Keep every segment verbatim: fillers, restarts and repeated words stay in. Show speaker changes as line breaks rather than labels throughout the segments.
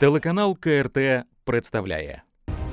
Телеканал Ка Ер Те представляє.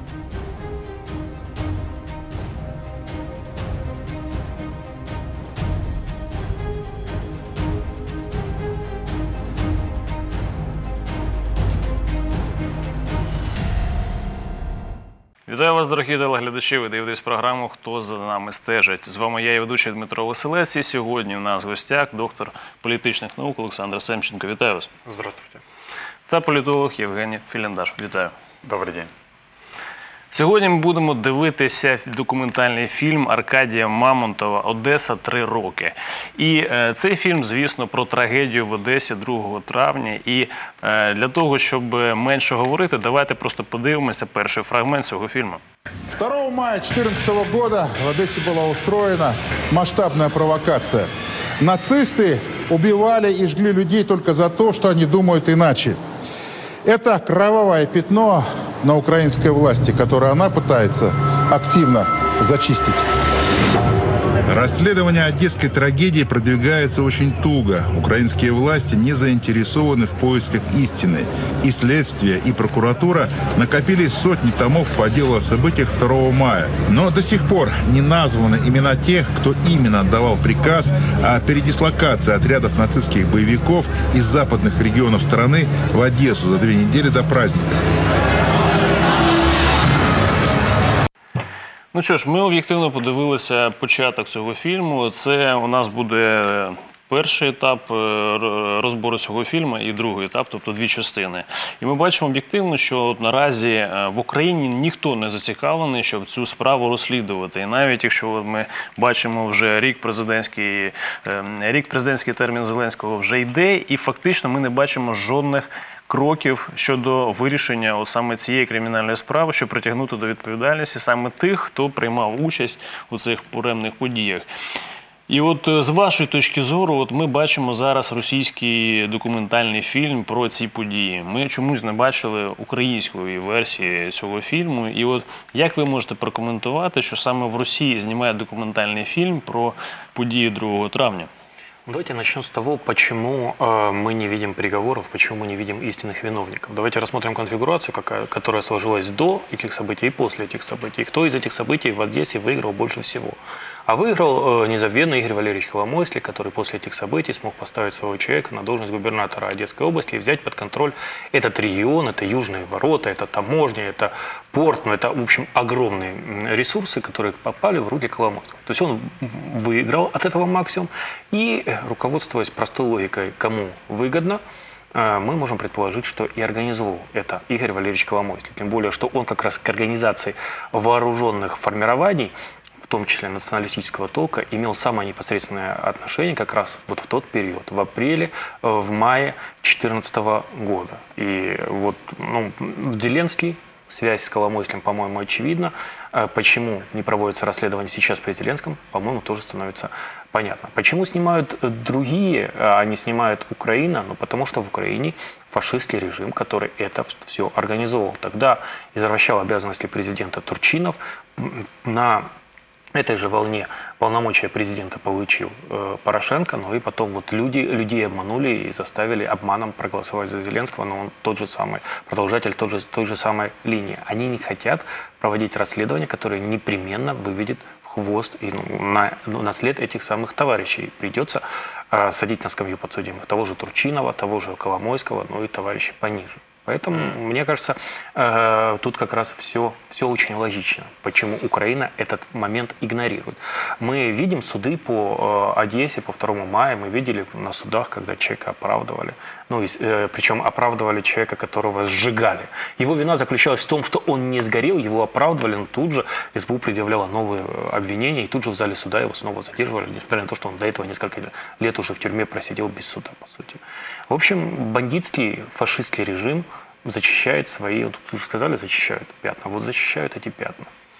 Вітаю вас, дорогі телеглядачі, ви дивитесь програму «Хто за нами стежить». З вами я і ведучий Дмитро Василець, і сьогодні у нас в гостях доктор політичних наук Олександр Семченко. Вітаю вас.
Здравствуйте.
Та політолог Євгеній Філіндаш. Вітаю.
Добрий день.
Сьогодні ми будемо дивитися документальний фільм Аркадія Мамонтова «Одеса. Три роки». І е, цей фільм, звісно, про трагедію в Одесі другого травня. І е, для того, щоб менше говорити, давайте просто подивимося перший фрагмент цього фільму.
второго мая две тысячи четырнадцатого года в Одессе была устроена масштабная провокация. Нацисты убивали и жгли людей только за то, что они думают иначе. Это кровавое пятно на украинской власти, которое она пытается активно зачистить. Расследование одесской трагедии продвигается очень туго. Украинские власти не заинтересованы в поисках истины. И следствие, и прокуратура накопили сотни томов по делу о событиях второго мая. Но до сих пор не названы имена тех, кто именно отдавал приказ о передислокации отрядов нацистских боевиков из западных регионов страны в Одессу за две недели до праздника.
Ну що ж, ми об'єктивно подивилися початок цього фільму. Це у нас буде перший етап розбору цього фільму і другий етап, тобто дві частини. І ми бачимо об'єктивно, що от наразі в Україні ніхто не зацікавлений, щоб цю справу розслідувати. І навіть якщо ми бачимо вже рік президентський, рік президентський термін Зеленського вже йде, і фактично ми не бачимо жодних кроків щодо вирішення от саме цієї кримінальної справи, щоб притягнути до відповідальності саме тих, хто приймав участь у цих буремних подіях. І от з вашої точки зору, от ми бачимо зараз російський документальний фільм про ці події. Ми чомусь не бачили української версії цього фільму. І от як ви можете прокоментувати, що саме в Росії знімають документальний фільм про події другого травня?
Давайте начнем с того, почему э, мы не видим приговоров, почему мы не видим истинных виновников. Давайте рассмотрим конфигурацию, какая, которая сложилась до этих событий и после этих событий. Кто из этих событий в Одессе выиграл больше всего? А выиграл э, незабвенный Игорь Валерьевич Коломойский, который после этих событий смог поставить своего человека на должность губернатора Одесской области и взять под контроль этот регион, это южные ворота, это таможня, это порт, ну это, в общем, огромные ресурсы, которые попали в руки Коломойского. То есть он выиграл от этого максимум, и руководствуясь простой логикой, кому выгодно, мы можем предположить, что и организовал это Игорь Валерьевич Коломойский. Тем более, что он как раз к организации вооруженных формирований, в том числе националистического толка, имел самое непосредственное отношение как раз вот в тот период, в апреле, в мае две тысячи четырнадцатого года. И вот ну, Зеленский, связь с Коломойским, по-моему, очевидна. Почему не проводится расследование сейчас при Зеленском, по-моему, тоже становится понятно. Почему снимают другие, а не снимает Украина? Ну, потому что в Украине фашистский режим, который это все организовал. Тогда извращал обязанности президента Турчинов. На этой же волне полномочия президента получил э, Порошенко, но и потом вот люди, людей обманули и заставили обманом проголосовать за Зеленского, но он тот же самый продолжатель тот же, той же самой линии. Они не хотят проводить расследование, которое непременно выведет в хвост и ну, на, ну, на след этих самых товарищей. Придется э, садить на скамью подсудимых того же Турчинова, того же Коломойского, ну и товарищей пониже. Поэтому, mm. мне кажется, э, тут как раз все, все очень логично, почему Украина этот момент игнорирует. Мы видим суды по э, Одессе, по второму мая, мы видели на судах, когда человека оправдывали. Ну, э, причем оправдывали человека, которого сжигали. Его вина заключалась в том, что он не сгорел, его оправдывали, но тут же эс бэ у предъявляла новые обвинения, и тут же в зале суда его снова задерживали, несмотря на то, что он до этого несколько лет уже в тюрьме просидел без суда, по сути. В общем, бандитский, фашистский режим зачищает свои, вот вы сказали, зачищают пятна, вот защищают эти пятна.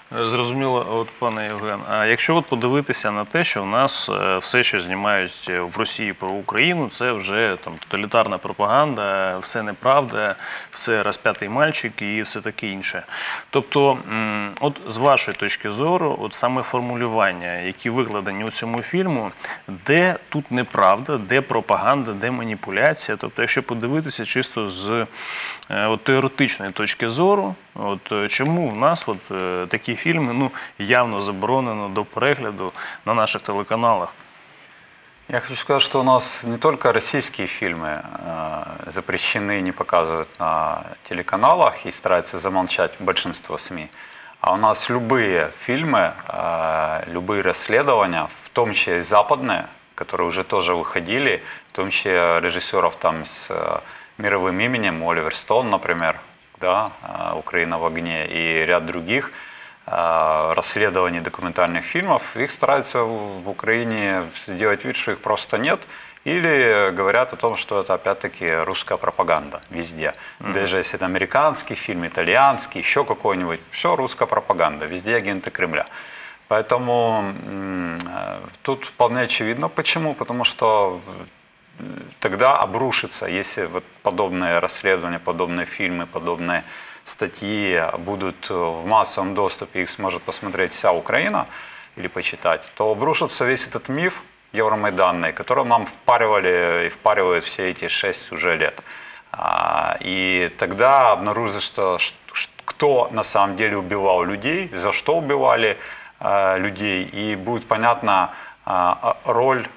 Зрозуміло, от пане Євген. А якщо от подивитися на те, що в нас все, що знімають в Росії про Україну, це вже там тоталітарна пропаганда, все неправда, все розп'ятий мальчик і все таке інше. Тобто, от з вашої точки зору, от саме формулювання, які викладені у цьому фільму, де тут неправда, де пропаганда, де маніпуляція. Тобто, якщо подивитися чисто з от, теоретичної точки зору, от чому в нас от такі фільми ну, явно заборонено до перегляду на наших телеканалах?
Я хочу сказать, что у нас не только российские фильмы э, запрещены, не показывают на телеканалах и стараются замолчать большинство СМИ, а у нас любые фильмы, э, любые расследования, в том числе и западные, которые уже тоже выходили, в том числе режиссеров там с э, мировым именем, Оливер Стоун, например, да, «Украина в огне» и ряд других э, расследований документальных фильмов, их стараются в Украине делать вид, что их просто нет, или говорят о том, что это опять-таки русская пропаганда везде. Mm-hmm. Даже если это американский фильм, итальянский, еще какой-нибудь, все русская пропаганда, везде агенты Кремля. Поэтому э, тут вполне очевидно, почему, потому что тогда обрушится, если вот подобные расследования, подобные фильмы, подобные статьи будут в массовом доступе, их сможет посмотреть вся Украина или почитать, то обрушится весь этот миф евромайданный, который нам впаривали и впаривают все эти шесть уже лет. И тогда обнаружится, кто на самом деле убивал людей, за что убивали людей, и будет понятна роль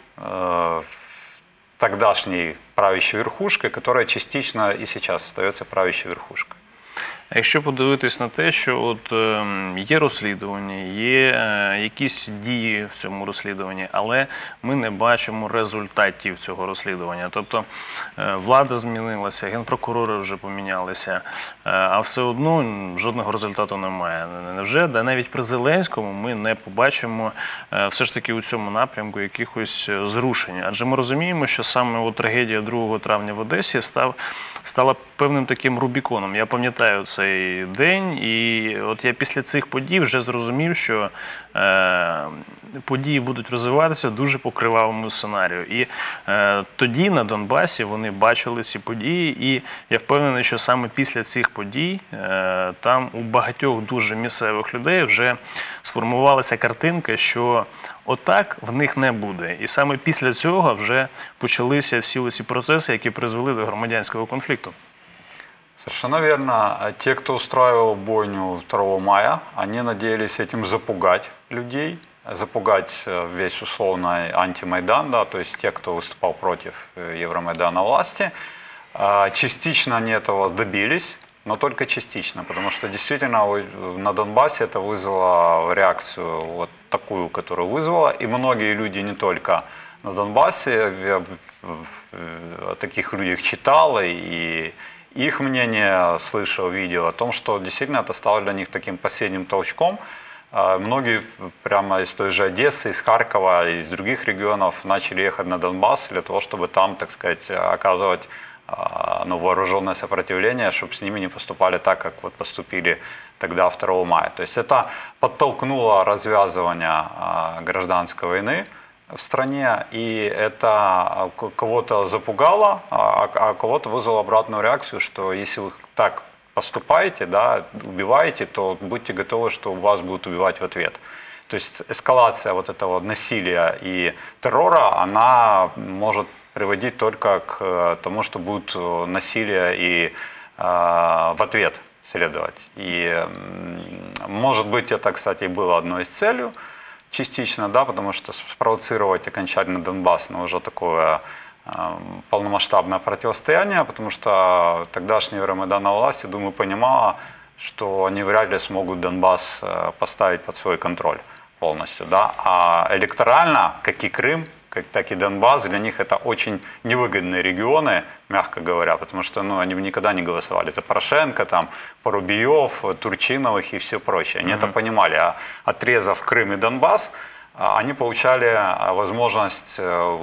тогдашней правящей верхушкой, которая частично и сейчас остается правящей верхушкой.
А якщо подивитись на те, що от є розслідування, є якісь дії в цьому розслідуванні, але ми не бачимо результатів цього розслідування. Тобто влада змінилася, генпрокурори вже помінялися, а все одно жодного результату немає. Невже? Да навіть при Зеленському ми не побачимо все ж таки у цьому напрямку якихось зрушень. Адже ми розуміємо, що саме от трагедія другого травня в Одесі став стала певним таким рубіконом. Я пам'ятаю цей день, і от я після цих подій вже зрозумів, що е, події будуть розвиватися дуже по кривавому сценарію. І е, тоді на Донбасі вони бачили ці події, і я впевнений, що саме після цих подій е, там у багатьох дуже місцевих людей вже сформувалася картинка, що отак в них не буде. І саме після цього вже почалися всі ці процеси, які призвели до громадянського конфлікту.
Совершенно верно. Те, кто устраивал бойню второго мая, они надеялись этим запугать людей, запугать весь условный антимайдан, да, то есть те, кто выступал против Евромайдана власти. Частично они этого добились, но только частично, потому что действительно на Донбассе это вызвало реакцию вот такую, которую вызвало, и многие люди не только на Донбассе, я о таких людях читал, и их мнение слышал, видел о том, что действительно это стало для них таким последним толчком. Многие прямо из той же Одессы, из Харькова, из других регионов начали ехать на Донбасс для того, чтобы там, так сказать, оказывать ну, вооруженное сопротивление, чтобы с ними не поступали так, как вот поступили тогда второго мая. То есть это подтолкнуло развязывание гражданской войны в стране, и это кого-то запугало, а кого-то вызвало обратную реакцию, что если вы так поступаете, да, убиваете, то будьте готовы, что вас будут убивать в ответ. То есть эскалация вот этого насилия и террора, она может приводить только к тому, что будет насилие и э, в ответ следовать. И э, может быть это, кстати, было одной из целей частично, да, потому что спровоцировать окончательно Донбасс на уже такое э, полномасштабное противостояние, потому что тогдашняя Евромайданная власть, я думаю, понимала, что они вряд ли смогут Донбасс э, поставить под свой контроль полностью, да, а электорально, как и Крым, как, так и Донбасс, для них это очень невыгодные регионы, мягко говоря, потому что ну, они никогда не голосовали за Порошенко, там, Порубиев, Турчиновых и все прочее. Они mm-hmm. это понимали. А отрезав Крым и Донбасс, они получали возможность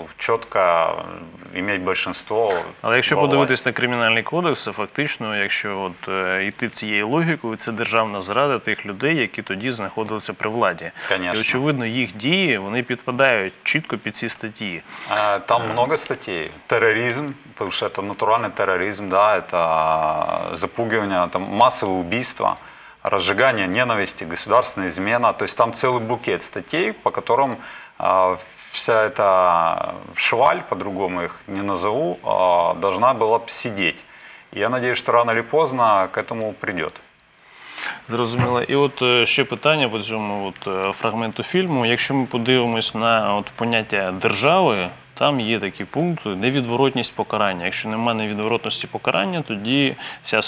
чітко иметь большинство.
Але якщо подивитись на кримінальний кодекс, фактично, якщо от е, йти цією логікою, це державна зрада тих людей, які тоді знаходилися при владі.
Конечно.
І, очевидно, їх дії, вони підпадають чітко під ці статті.
Там много статей. Терроризм, потому что это натуральный терроризм, да, это запугивание, там массовые убийства, разжигание ненависти, государственная измена. То есть там целый букет статей, по которым э, вся эта шваль, по-другому их не назову, э, должна была бы сидеть. И я надеюсь, что рано или поздно к этому придет.
Зрозуміло. І от ще питання по цьому от фрагменту фільму. Якщо ми подивимось на от поняття держави, там є такий пункт – невідворотність покарання. Якщо немає невідворотності покарання, тоді вся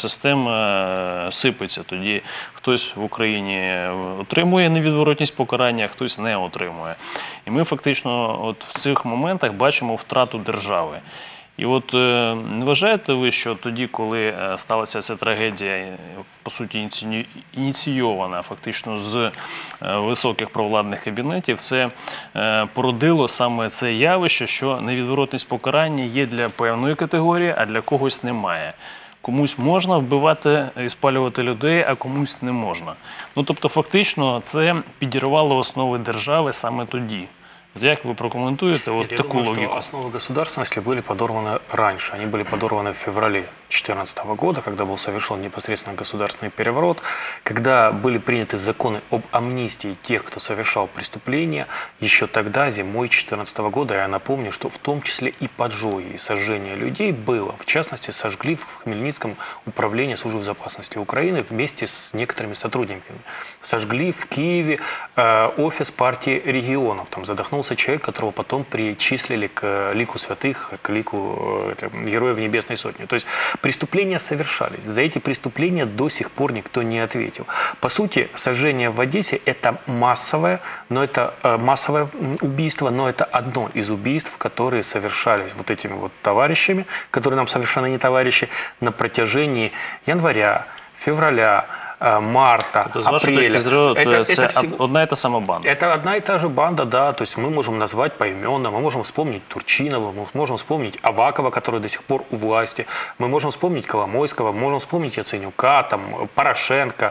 система сипеться. Тоді хтось в Україні отримує невідворотність покарання, а хтось не отримує. І ми фактично от в цих моментах бачимо втрату держави. І от не вважаєте ви, що тоді, коли сталася ця трагедія, по суті, ініційована фактично з високих провладних кабінетів, це породило саме це явище, що невідворотність покарання є для певної категорії, а для когось немає? Комусь можна вбивати і спалювати людей, а комусь не можна. Ну, тобто, фактично, це підірвало основи держави саме тоді. Як вы прокомментуете вот
Я
такую
думаю,
логику?
Основы государственности были подорваны раньше. Они были подорваны в феврале две тысячи четырнадцатого года, когда был совершен непосредственно государственный переворот, когда были приняты законы об амнистии тех, кто совершал преступления. Еще тогда, зимой две тысячи четырнадцатого года, я напомню, что в том числе и поджоги, и сожжение людей было. В частности, сожгли в Хмельницком управление службы безопасности Украины вместе с некоторыми сотрудниками. Сожгли в Киеве э, офис партии регионов. Там задохнулся человек, которого потом причислили к лику святых, к лику э, героев Небесной Сотни. То есть преступления совершались. За эти преступления до сих пор никто не ответил. По сути, сожжение в Одессе – это массовое, но это э, массовое убийство, но это одно из убийств, которые совершались вот этими вот товарищами, которые нам совершенно не товарищи, на протяжении января, февраля, марта,
З вашої точки зору,
это,
це
это всего...
одна і та сама банда?
Это одна и та же банда, да. То есть мы можем назвать поименно, мы можем вспомнить Турчинова, мы можем вспомнить Авакова, который до сих пор у власти, мы можем вспомнить Коломойского, мы можем вспомнить Яценюка, там, Порошенко.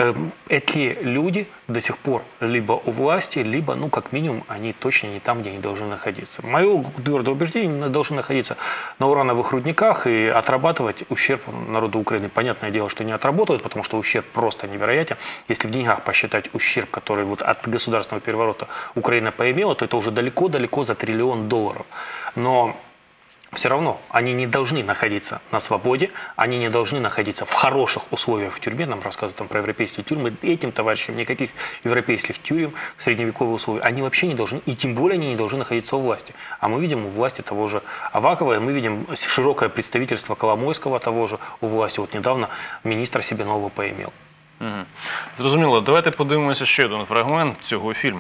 Эти люди до сих пор либо у власти, либо, ну, как минимум, они точно не там, где они должны находиться. Мое твердое убеждение, они должны находиться на урановых рудниках и отрабатывать ущерб народу Украины. Понятное дело, что не отработают, потому что ущерб просто невероятен. Если в деньгах посчитать ущерб, который вот от государственного переворота Украина поимела, то это уже далеко-далеко за триллион долларов. Но все равно они не должны находиться на свободе, они не должны находиться в хороших условиях в тюрьме. Нам рассказывают там про европейские тюрьмы. Этим товарищам никаких европейских тюрем, средневековые условия, они вообще не должны, и тем более они не должны находиться у власти. А мы видим у власти того же Авакова, и мы видим широкое представительство Коломойского того же у власти. Вот недавно министр себе нового поимел.
Угу. Зрозуміло. Давайте подивимося ще один фрагмент цього фільму.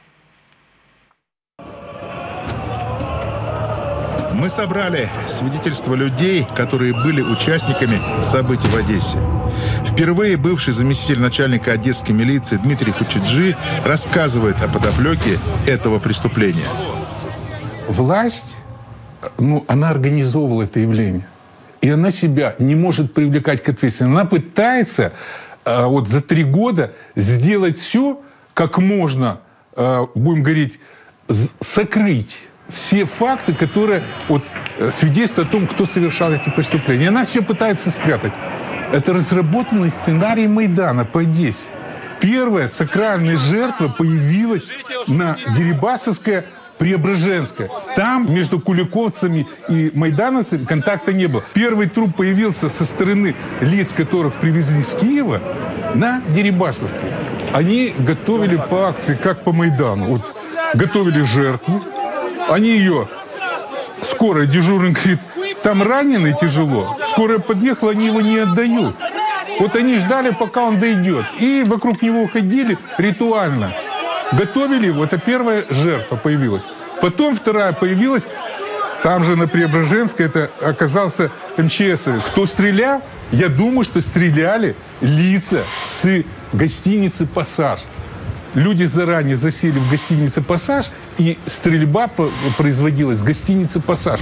Мы собрали свидетельства людей, которые были участниками событий в Одессе. Впервые бывший заместитель начальника одесской милиции Дмитрий Фучиджи рассказывает о подоплеке этого преступления.
Власть, ну, она организовывала это явление. И она себя не может привлекать к ответственности. Она пытается э, вот за три года сделать все, как можно, э, будем говорить, сокрыть все факты, которые вот, свидетельствуют о том, кто совершал эти преступления. И она все пытается спрятать. Это разработанный сценарий Майдана по Одессе. Первая сакральная жертва появилась на Дерибасовской, Преображенская. Там между куликовцами и майдановцами контакта не было. Первый труп появился со стороны лиц, которых привезли с Киева, на Дерибасовке. Они готовили по акции, как по Майдану. Вот, готовили жертву. Они ее, скорая дежурный говорит, там раненый тяжело. Скорая подъехала, они его не отдают. Вот они ждали, пока он дойдет. И вокруг него ходили ритуально. Готовили его, это первая жертва появилась. Потом вторая появилась, там же на Преображенской, это оказался МЧСовец. Кто стрелял? Я думаю, что стреляли лица с гостиницы «Пассаж». люди заранее засели в гостинице «Пассаж», и стрельба производилась в гостинице «Пассаж».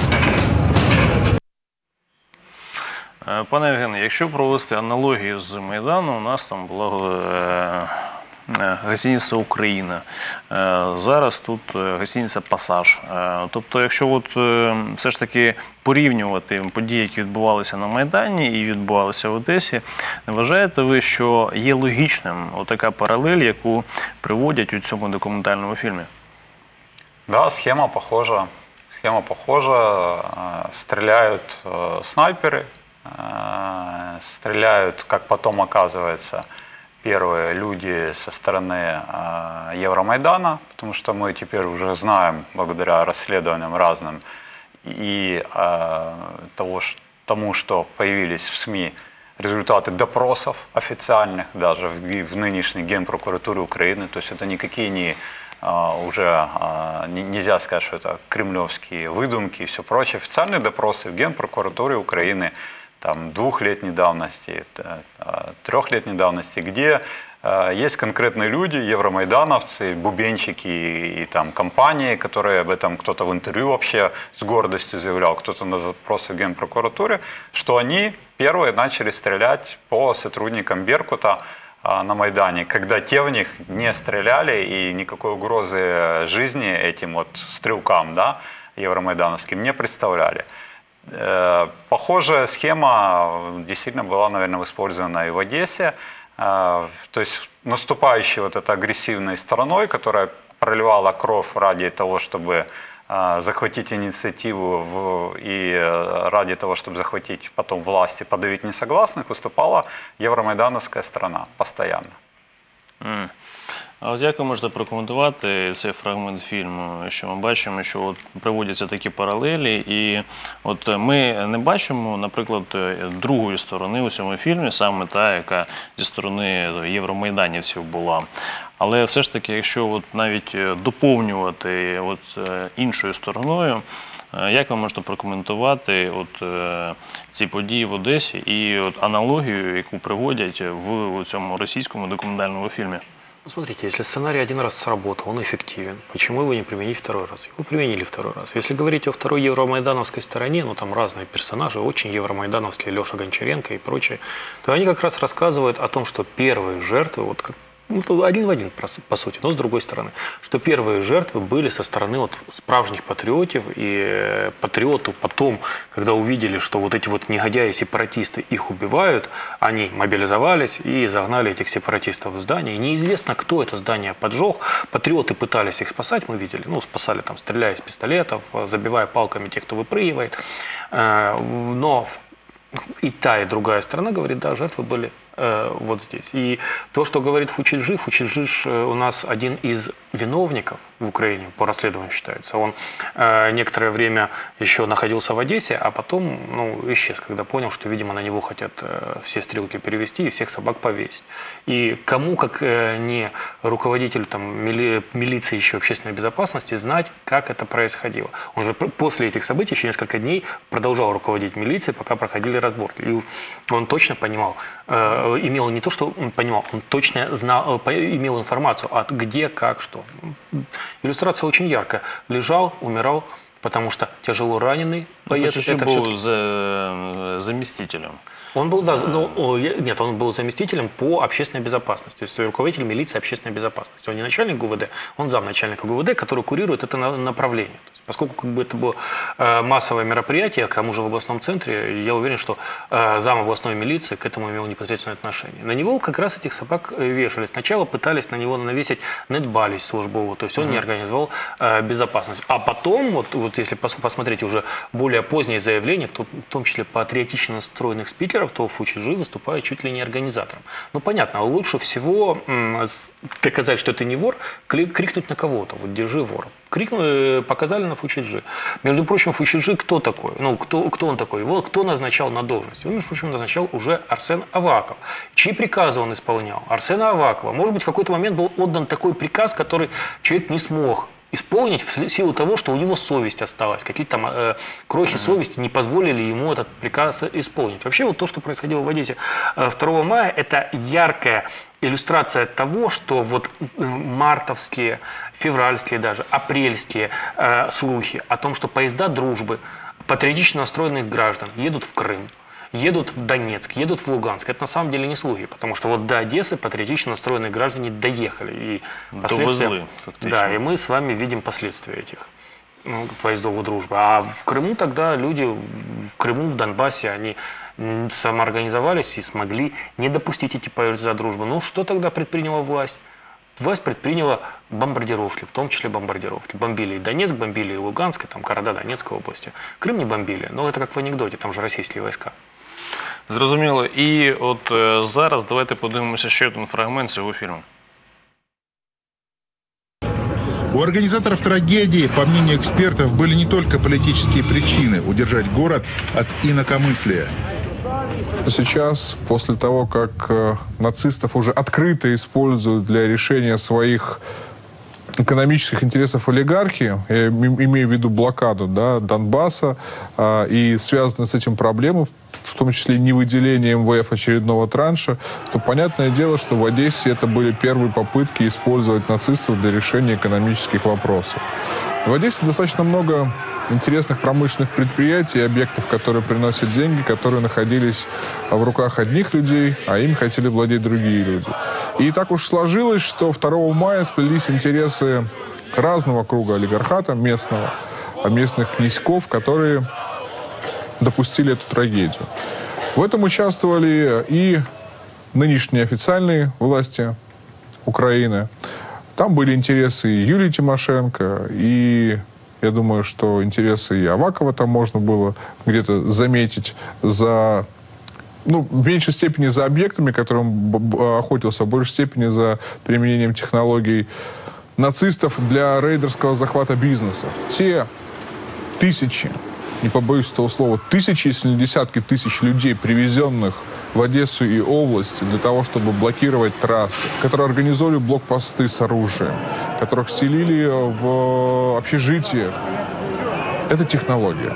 Пане Євгене, якщо провести аналогію з Майдану, у нас там була гостиниця «Україна», зараз тут гостиниця «Пасаж». Тобто, якщо от все ж таки порівнювати події, які відбувалися на Майдані і відбувалися в Одесі, не вважаєте ви, що є логічним отака паралель, яку приводять у цьому документальному фільмі?
Да, схема похожа. Схема похожа. Стреляют снайперы, стреляют, как потом оказывается, первые люди со стороны Евромайдана, потому что мы теперь уже знаем, благодаря расследованиям разным, и того, тому, что появились в СМИ результаты допросов официальных, даже в, в нынешней Генпрокуратуре Украины, то есть это никакие не уже нельзя сказать, что это кремлевские выдумки и все прочее. Официальные допросы в Генпрокуратуре Украины там, двухлетней давности, трехлетней давности, где есть конкретные люди, евромайдановцы, бубенчики и, и там компании, которые об этом кто-то в интервью вообще с гордостью заявлял, кто-то на запросы в Генпрокуратуре, что они первые начали стрелять по сотрудникам Беркута на Майдане, когда те в них не стреляли и никакой угрозы жизни этим вот стрелкам, да, евромайдановским не представляли. Похожая схема действительно была, наверное, использована и в Одессе. То есть наступающей вот этой агрессивной стороной, которая проливала кровь ради того, чтобы захватить инициативу в, и ради того, чтобы захватить потом власть и подавить несогласных, выступала евромайдановская сторона постоянно.
Mm. А от як ви можете прокоментувати цей фрагмент фільму, що ми бачимо, що от приводяться такі паралелі, і от ми не бачимо, наприклад, другої сторони у цьому фільмі, саме та, яка зі сторони євромайданівців була. Але все ж таки, якщо от навіть доповнювати от іншою стороною, як ви можете прокоментувати от ці події в Одесі і от аналогію, яку приводять в цьому російському документальному фільмі?
Смотрите, если сценарий один раз сработал, он эффективен, почему его не применить второй раз? Его применили второй раз. Если говорить о второй евромайдановской стороне, ну там разные персонажи, очень евромайдановские, Леша Гончаренко и прочие, то они как раз рассказывают о том, что первые жертвы, вот как ну, один в один, по сути, но с другой стороны, что первые жертвы были со стороны вот справжних патриотов, и патриоту потом, когда увидели, что вот эти вот негодяи-сепаратисты их убивают, они мобилизовались и загнали этих сепаратистов в здание. И неизвестно, кто это здание поджег. Патриоты пытались их спасать, мы видели, ну, спасали там, стреляя из пистолетов, забивая палками тех, кто выпрыгивает. Но и та, и другая сторона говорит, да, жертвы были вот здесь. И то, что говорит Фучиджи, Фучиджи у нас один из виновников в Украине по расследованию считается. Он э, некоторое время еще находился в Одессе, а потом ну, исчез, когда понял, что, видимо, на него хотят э, все стрелки перевести и всех собак повесить. И кому, как э, не руководителю там, мили, милиции еще общественной безопасности, знать, как это происходило. Он же после этих событий еще несколько дней продолжал руководить милицией, пока проходили разборки. И он точно понимал, э, имел не то, что он понимал, он точно знал, имел информацию от где, как, что. Иллюстрация очень яркая. Лежал, умирал, потому что тяжело раненый боец.
Ну, это был за, заместителем.
Он был, да, ну, нет, он был заместителем по общественной безопасности, то есть руководитель милиции общественной безопасности. Он не начальник ГУВД, он замначальника ГУВД, который курирует это направление. То есть, поскольку как бы, это было э, массовое мероприятие, к тому же в областном центре, я уверен, что э, зам областной милиции к этому имел непосредственное отношение. На него как раз этих собак вешали. Сначала пытались на него навесить нетбалість службового, то есть он mm-hmm. не организовал э, безопасность. А потом, вот, вот если посмотреть уже более поздние заявления, в том, в том числе патриотично настроенных спикеров, то Фучиджи выступает чуть ли не организатором. Ну, понятно, лучше всего доказать, что ты не вор, крикнуть на кого-то, вот держи вора. Крикнули, показали на Фучиджи. Между прочим, Фучиджи кто такой? Ну, кто, кто он такой? Его кто назначал на должность? Он, между прочим, назначал уже Арсен Аваков. Чьи приказы он исполнял? Арсена Авакова. Может быть, в какой-то момент был отдан такой приказ, который человек не смог исполнить в силу того, что у него совесть осталась. Какие-то там э, крохи mm-hmm. совести не позволили ему этот приказ исполнить. Вообще вот то, что происходило в Одессе второго мая, это яркое иллюстрация того, что вот мартовские, февральские даже, апрельские э, слухи о том, что поезда дружбы патриотично настроенных граждан едут в Крым, едут в Донецк, едут в Луганск. Это на самом деле не слухи, потому что вот до Одессы патриотично настроенные граждане доехали. И последствия...
Довезли, фактически.
Да, и мы с вами видим последствия этих ну, поездов дружбы. А в Крыму тогда люди, в Крыму, в Донбассе, они самоорганизовались и смогли не допустить эти поезда дружбы. Ну, что тогда предприняла власть? Власть предприняла бомбардировки, в том числе бомбардировки. Бомбили и Донецк, бомбили и Луганск, и там города Донецкой области. Крым не бомбили, но это как в анекдоте, там же російські війська.
Зрозуміло. І от е, зараз давайте подивимося ще один фрагмент цього фільму.
У организаторов трагедии, по мнению экспертов, были не только политические причины удержать город от инакомыслия.
Сейчас, после того, как э, нацистов уже открыто используют для решения своих экономических интересов олигархии, я имею в виду блокаду да, Донбасса э, и связанные с этим проблемы, в том числе не выделение эм вэ эф очередного транша, то понятное дело, что в Одессе это были первые попытки использовать нацистов для решения экономических вопросов. В Одессе достаточно много интересных промышленных предприятий и объектов, которые приносят деньги, которые находились в руках одних людей, а им хотели владеть другие люди. И так уж сложилось, что второго мая сплелись интересы разного круга олигархата местного, местных князьков, которые допустили эту трагедию. В этом участвовали и нынешние официальные власти Украины. Там были интересы и Юлии Тимошенко, и я думаю, что интересы и Авакова там можно было где-то заметить за, ну, в меньшей степени за объектами, которым охотился, в большей степени за применением технологий нацистов для рейдерского захвата бизнеса. Те тысячи, не побоюсь этого слова, тысячи, если не десятки тысяч людей, привезенных в Одессу и область для того, чтобы блокировать трассы, которые организовали блокпосты с оружием, которых селили в общежитиях. Это технология.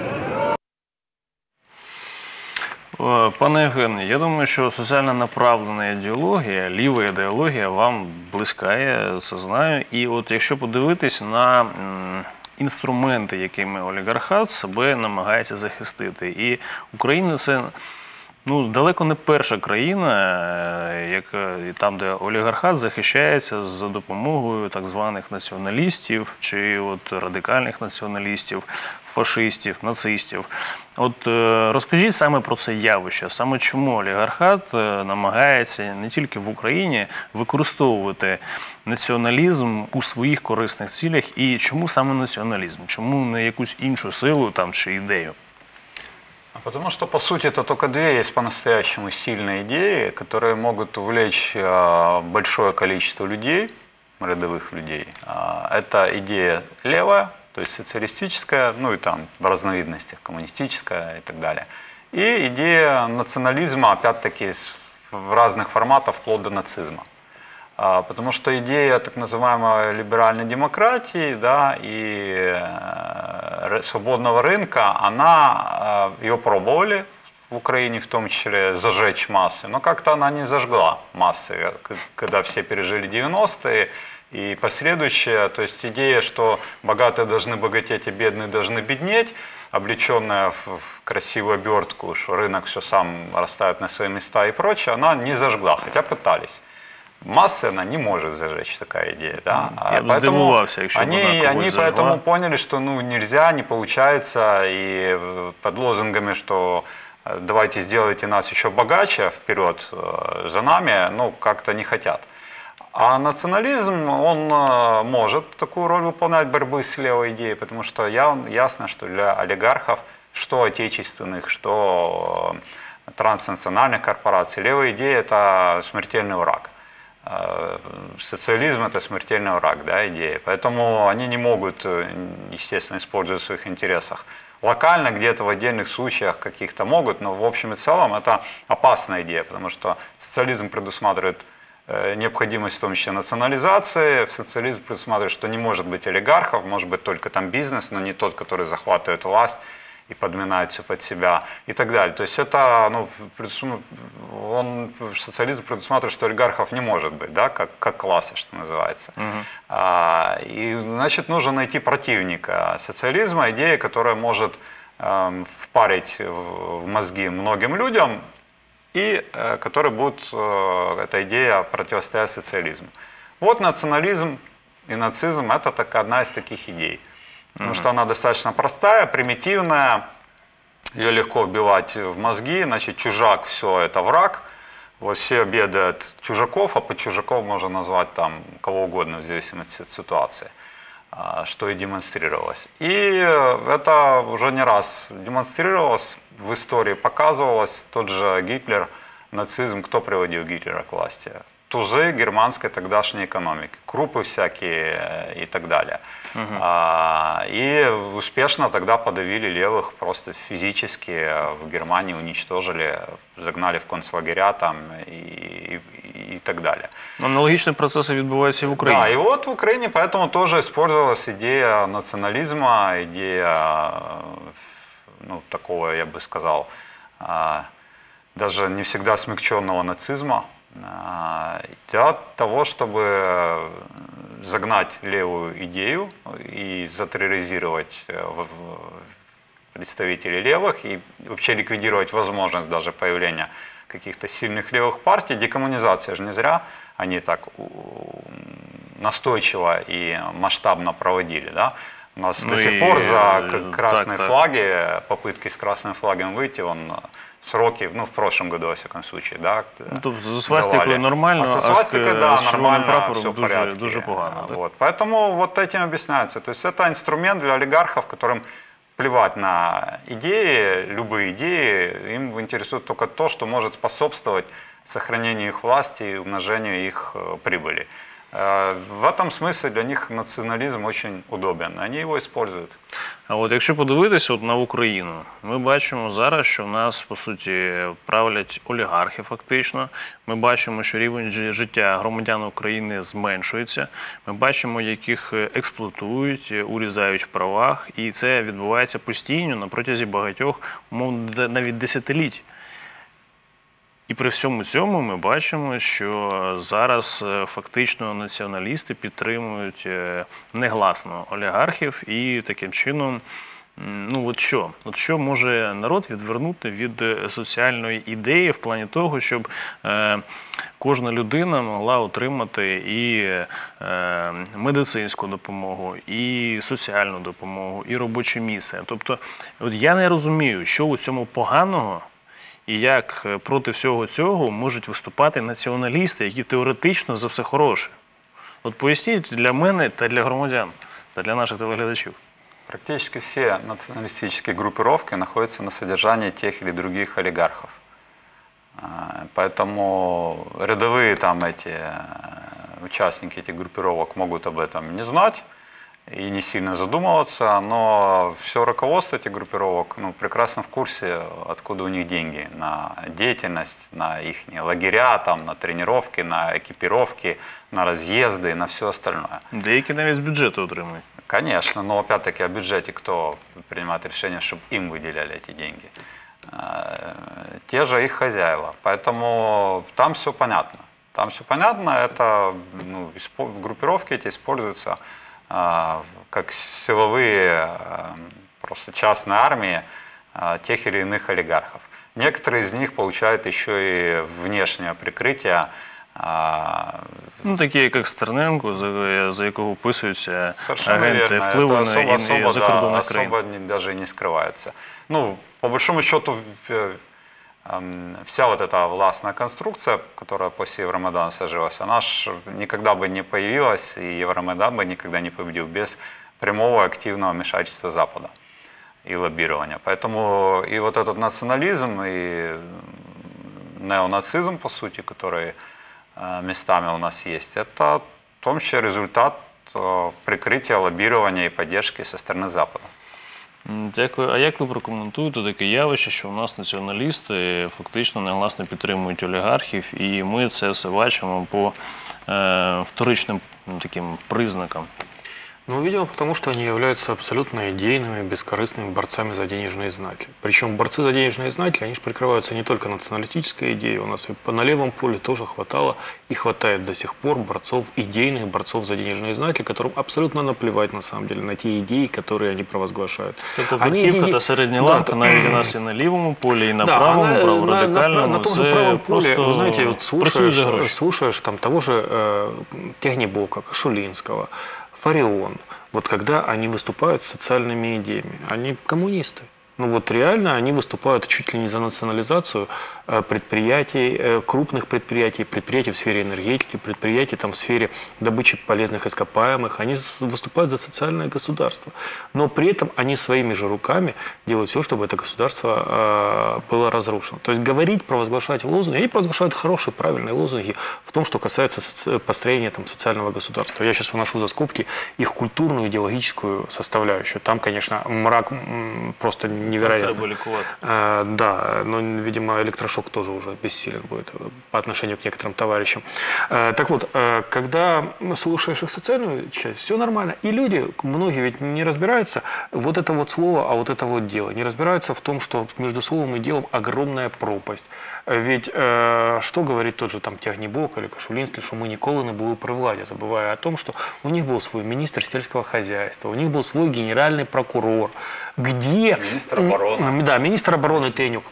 Пане Євгене, я думаю, що соціально направлена ідеологія, ліва ідеологія вам близька, я це знаю. І от якщо подивитись на інструменти, якими олігархат себе намагається захистити. І Україна – це ну, далеко не перша країна, яка, там, де олігархат захищається за допомогою так званих націоналістів чи от радикальних націоналістів, фашистів, нацистів. От розкажіть саме про це явище, саме чому олігархат намагається не тільки в Україні використовувати націоналізм у своїх корисних цілях, і чому саме націоналізм, чому не якусь іншу силу там чи ідею?
Потому что, по сути, это только две есть по-настоящему сильные идеи, которые могут увлечь большое количество людей, рядовых людей. Это идея левая, то есть социалистическая, ну и там в разновидностях, коммунистическая и так далее. И идея национализма, опять-таки, в разных форматах, вплоть до нацизма. Потому что идея так называемой либеральной демократии, да, и свободного рынка, она, ее пробовали в Украине в том числе зажечь массы, но как-то она не зажгла массы, когда все пережили девяностые и последующие. То есть идея, что богатые должны богатеть, а бедные должны беднеть, облеченная в красивую обертку, что рынок все сам расставит на свои места и прочее, она не зажгла, хотя пытались. Массы она не может зажечь, такая идея. Да?
Я поэтому
они, они поэтому поняли, что ну, нельзя, не получается, и под лозунгами, что давайте сделайте нас еще богаче, вперед за нами, ну как-то не хотят. А национализм, он может такую роль выполнять борьбы с левой идеей, потому что ясно, что для олигархов, что отечественных, что транснациональных корпораций, левая идея – это смертельный враг. Социализм – это смертельный враг, да, идея. Поэтому они не могут, естественно, использовать в своих интересах. Локально, где-то в отдельных случаях каких-то могут, но в общем и целом это опасная идея, потому что социализм предусматривает необходимость в том числе национализации. Социализм предусматривает, что не может быть олигархов, может быть только там бизнес, но не тот, который захватывает власть и подминает все под себя и так далее. То есть это, ну, он, социализм предусматривает, что олигархов не может быть, да, как, как класса, что называется. Uh-huh. а, и, значит, нужно найти противника социализма, идея, которая может э, впарить в мозги многим людям, и э, которая будет, э, эта идея, противостоять социализму. Вот национализм и нацизм – это так, одна из таких идей. Потому что она достаточно простая, примитивная, ее легко вбивать в мозги, значит, чужак – все это враг. Вот все обедают чужаков, а под чужаков можно назвать там кого угодно, в зависимости от ситуации, что и демонстрировалось. И это уже не раз демонстрировалось, в истории показывалось. Тот же Гитлер, нацизм, кто приводил Гитлера к власти? Тузы германской тогдашней экономики, крупы всякие и так далее. Uh-huh. а, и успешно тогда подавили левых, просто физически в Германии уничтожили, загнали в концлагеря там и, и, и так далее.
Аналогичные процессы відбуваються и в Украине.
Да, и вот в Украине поэтому тоже использовалась идея национализма, идея, ну, такого, я бы сказал, даже не всегда смягченного нацизма, для того, чтобы загнать левую идею и затерроризировать представителей левых и вообще ликвидировать возможность даже появления каких-то сильных левых партий. Декоммунизация же не зря они так настойчиво и масштабно проводили, да? У нас ну до сих пор за красные так, флаги, попытки с красным флагом выйти, он сроки, ну, в прошлом году, во всяком случае, да,
ну, за свастикою нормально,
а со свастикой, да, нормально, все в
дуже,
порядке.
Дуже погано,
вот. Поэтому вот этим объясняется. То есть это инструмент для олигархов, которым плевать на идеи, любые идеи, им интересует только то, что может способствовать сохранению их власти и умножению их прибыли. В этом смысле для них націоналізм очень удобен, вони його використовують.
А от якщо подивитися от на Україну, ми бачимо зараз, що в нас, по суті, правлять олігархи фактично. Ми бачимо, що рівень життя громадян України зменшується. Ми бачимо, яких експлуатують, урізають в правах. І це відбувається постійно на протязі багатьох, умовно, навіть десятиліть. І при всьому цьому ми бачимо, що зараз фактично націоналісти підтримують негласно олігархів і таким чином, ну от що? От що може народ відвернути від соціальної ідеї в плані того, щоб е, кожна людина могла отримати і е, медицинську допомогу, і соціальну допомогу, і робоче місце. Тобто, от я не розумію, що у цьому поганого, і як проти всього цього можуть виступати націоналісти, які теоретично за все хороше. От поясніть для мене та для громадян, та для наших телеглядачів.
Практически все националистические группировки находятся на содержании тех или других олигархов. Поэтому рядовые там эти участники этих группировок могут об этом не знать и не сильно задумываться, но все руководство этих группировок, ну, прекрасно в курсе, откуда у них деньги на деятельность, на их лагеря, там, на тренировки, на экипировки, на разъезды, на все остальное.
Деякі навіть з бюджету отримують.
Конечно, но опять-таки о бюджете кто принимает решение, чтобы им выделяли эти деньги? Те же их хозяева. Поэтому там все понятно. Там все понятно, это, ну, группировки эти используются как силовые, просто частные армии тех или иных олигархов. Некоторые из них получают еще и внешнее прикрытие.
Ну, такі, як Стерненко, за, за якого вписуються агенти впливу на закордонних країн.
Особо даже не скрывается. Ну, по большому счету, вся вот эта властная конструкция, которая после Евромайдана сложилась, она ж никогда бы не появилась, и Евромайдан бы никогда не победил без прямого активного вмешательства Запада и лоббирования. Поэтому и вот этот национализм, и неонацизм, по сути, который местами у нас есть, это в том числе результат прикрытия, лоббирования и поддержки со стороны Запада.
Дякую. А як ви прокоментуєте таке явище, що у нас націоналісти фактично негласно підтримують олігархів, і ми це все бачимо по е, вторичним таким признакам?
Ну, видимо, потому что они являются абсолютно идейными, бескорыстными борцами за денежные знаки. Причем борцы за денежные знаки, они же прикрываются не только националистической идеей. У нас и на левом поле тоже хватало и хватает до сих пор борцов, идейных борцов за денежные знаки, которым абсолютно наплевать, на самом деле, на те идеи, которые они провозглашають.
Тобто верхівка та середня ланка навіть у нас і на лівому полі, і на
да,
правому,
на,
праворадикальному.
На, на, на том же правом поле, вы знаете, вот слушаешь, слушаешь там того же э, Тягнебока, Кашулинского, Фарион. Вот когда они выступают с социальными идеями, они коммунисты. Ну вот реально они выступают чуть ли не за национализацию предприятий, крупных предприятий, предприятий в сфере энергетики, предприятий там, в сфере добычи полезных ископаемых. Они выступают за социальное государство. Но при этом они своими же руками делают все, чтобы это государство было разрушено. То есть говорить, провозглашать лозунги, они провозглашают хорошие, правильные лозунги в том, что касается построения там, социального государства. Я сейчас выношу за скобки их культурную, идеологическую составляющую. Там, конечно, мрак просто невероятно. А, да, но, видимо, электрошок тоже уже бессилен будет по отношению к некоторым товарищам. А, так вот, а, когда слушаешь их социальную часть, все нормально. И люди, многие ведь не разбираются, вот это вот слово, а вот это вот дело. Не разбираются в том, что между словом и делом огромная пропасть. Ведь э, что говорит тот же там Тягнебок или Кашулинский, что мы николи не были при владе, забывая о том, что у них был свой министр сельского хозяйства, у них был свой генеральный прокурор, где...
Министр обороны.
Да, министр обороны Тенюк.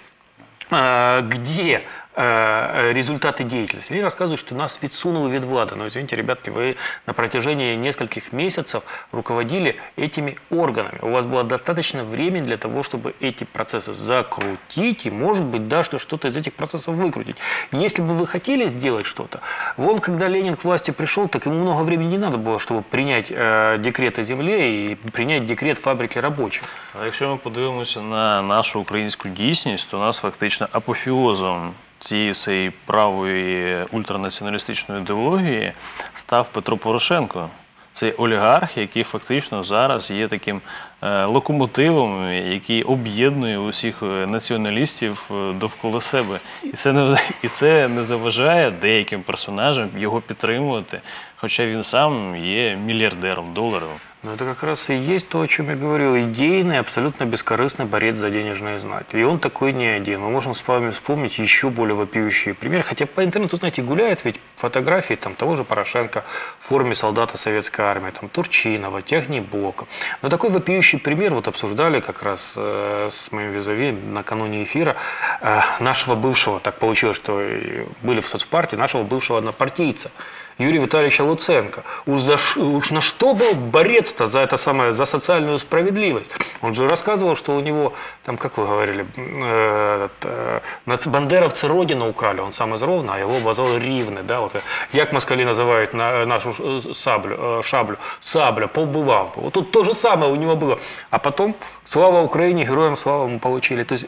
Э, где э, результаты деятельности? Они рассказывают, что нас ведь сунули від влада. Но извините, ребятки, вы на протяжении нескольких месяцев руководили этими органами. У вас было достаточно времени для того, чтобы эти процессы закрутить и, может быть, даже что-то из этих процессов выкрутить. Если бы вы хотели сделать что-то, вон, когда Ленин к власти пришел, так ему много времени не надо было, чтобы принять э, декрет о земле и принять декрет фабрики рабочих.
А якщо ми подивимося на нашу українську дійсність, то у нас фактично апофеозом цієї всієї правої ультранаціоналістичної ідеології став Петро Порошенко. Це олігарх, який фактично зараз є таким е, локомотивом, який об'єднує усіх націоналістів довкола себе. І це, не, і це не заважає деяким персонажам його підтримувати, хоча він сам є мільярдером доларів.
Но это как раз и есть то, о чем я говорил. Идейный, абсолютно бескорыстный борец за денежные знаки. И он такой не один. Мы можем с вами вспомнить еще более вопиющие примеры. Хотя по интернету, знаете, гуляют ведь фотографии там, того же Порошенко в форме солдата советской армии, там, Турчинова, Тягнебока. Но такой вопиющий пример вот обсуждали как раз э, с моим визави накануне эфира э, нашего бывшего, так получилось, что были в соцпартии, нашего бывшего однопартийца. Юрия Витальевича Луценко. Уж, за, уж на что был борец-то за это самое, за социальную справедливость? Он же рассказывал, что у него, там, как вы говорили, э, э, бандеровцы родину украли, он сам из Ровно, а его обозвал Рівне, да, вот, як москали называют на, нашу саблю, шаблю, сабля, повбывал. Вот тут то же самое у него было. А потом, слава Украине, героям слава мы получили. То есть,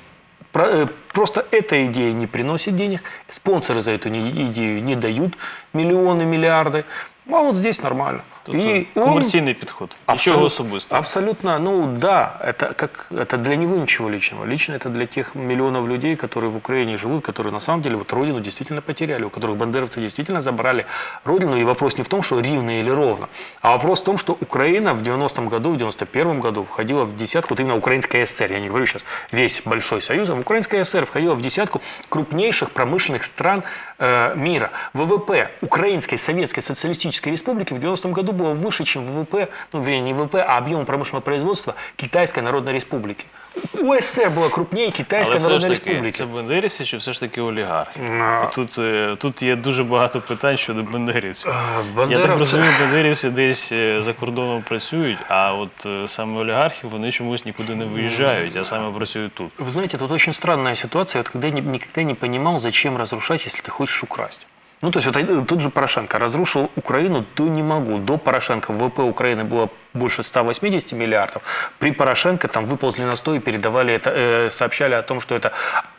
просто эта идея не приносит денег, спонсоры за эту идею не дают миллионы, миллиарды, а вот здесь нормально.
И коммерційний підход, нічого особистого.
Абсолютно, ну да, это, как, это для него ничего личного. Лично это для тех миллионов людей, которые в Украине живут, которые на самом деле вот родину действительно потеряли, у которых бандеровцы действительно забрали родину. И вопрос не в том, что Рівне или Ровно, а вопрос в том, что Украина в девяностом году, в девяносто первом году входила в десятку, вот именно Украинская ССР, я не говорю сейчас весь Большой Союз, а Украинская ССР входила в десятку крупнейших промышленных стран э, мира. ВВП Украинской Советской Социалистической Республики в девяностом году было выше, чем ВВП, ну, вернее, не ВВП, а объем промышленного производства Китайской Народной Республики. У СССР була крупніше Китайська Народна Республіка.
Це бандерівці чи все ж таки олігархи? No. Тут, тут є дуже багато питань щодо бандерівців. Бандеровці... Я так розумію, бандерівці десь за кордоном працюють, а от саме олігархи, вони чомусь нікуди не виїжджають, а саме працюють тут.
Вы знаете, тут очень странная ситуация. Я вот никогда не понимал, зачем разрушать, если ты хочешь украсть. Ну, то есть, вот тут же Порошенко разрушил Украину, то не могу. До Порошенко ВВП Украины было больше ста восьмидесяти миллиардов. При Порошенко там выползли на сто и передавали это, э, сообщали о том, что это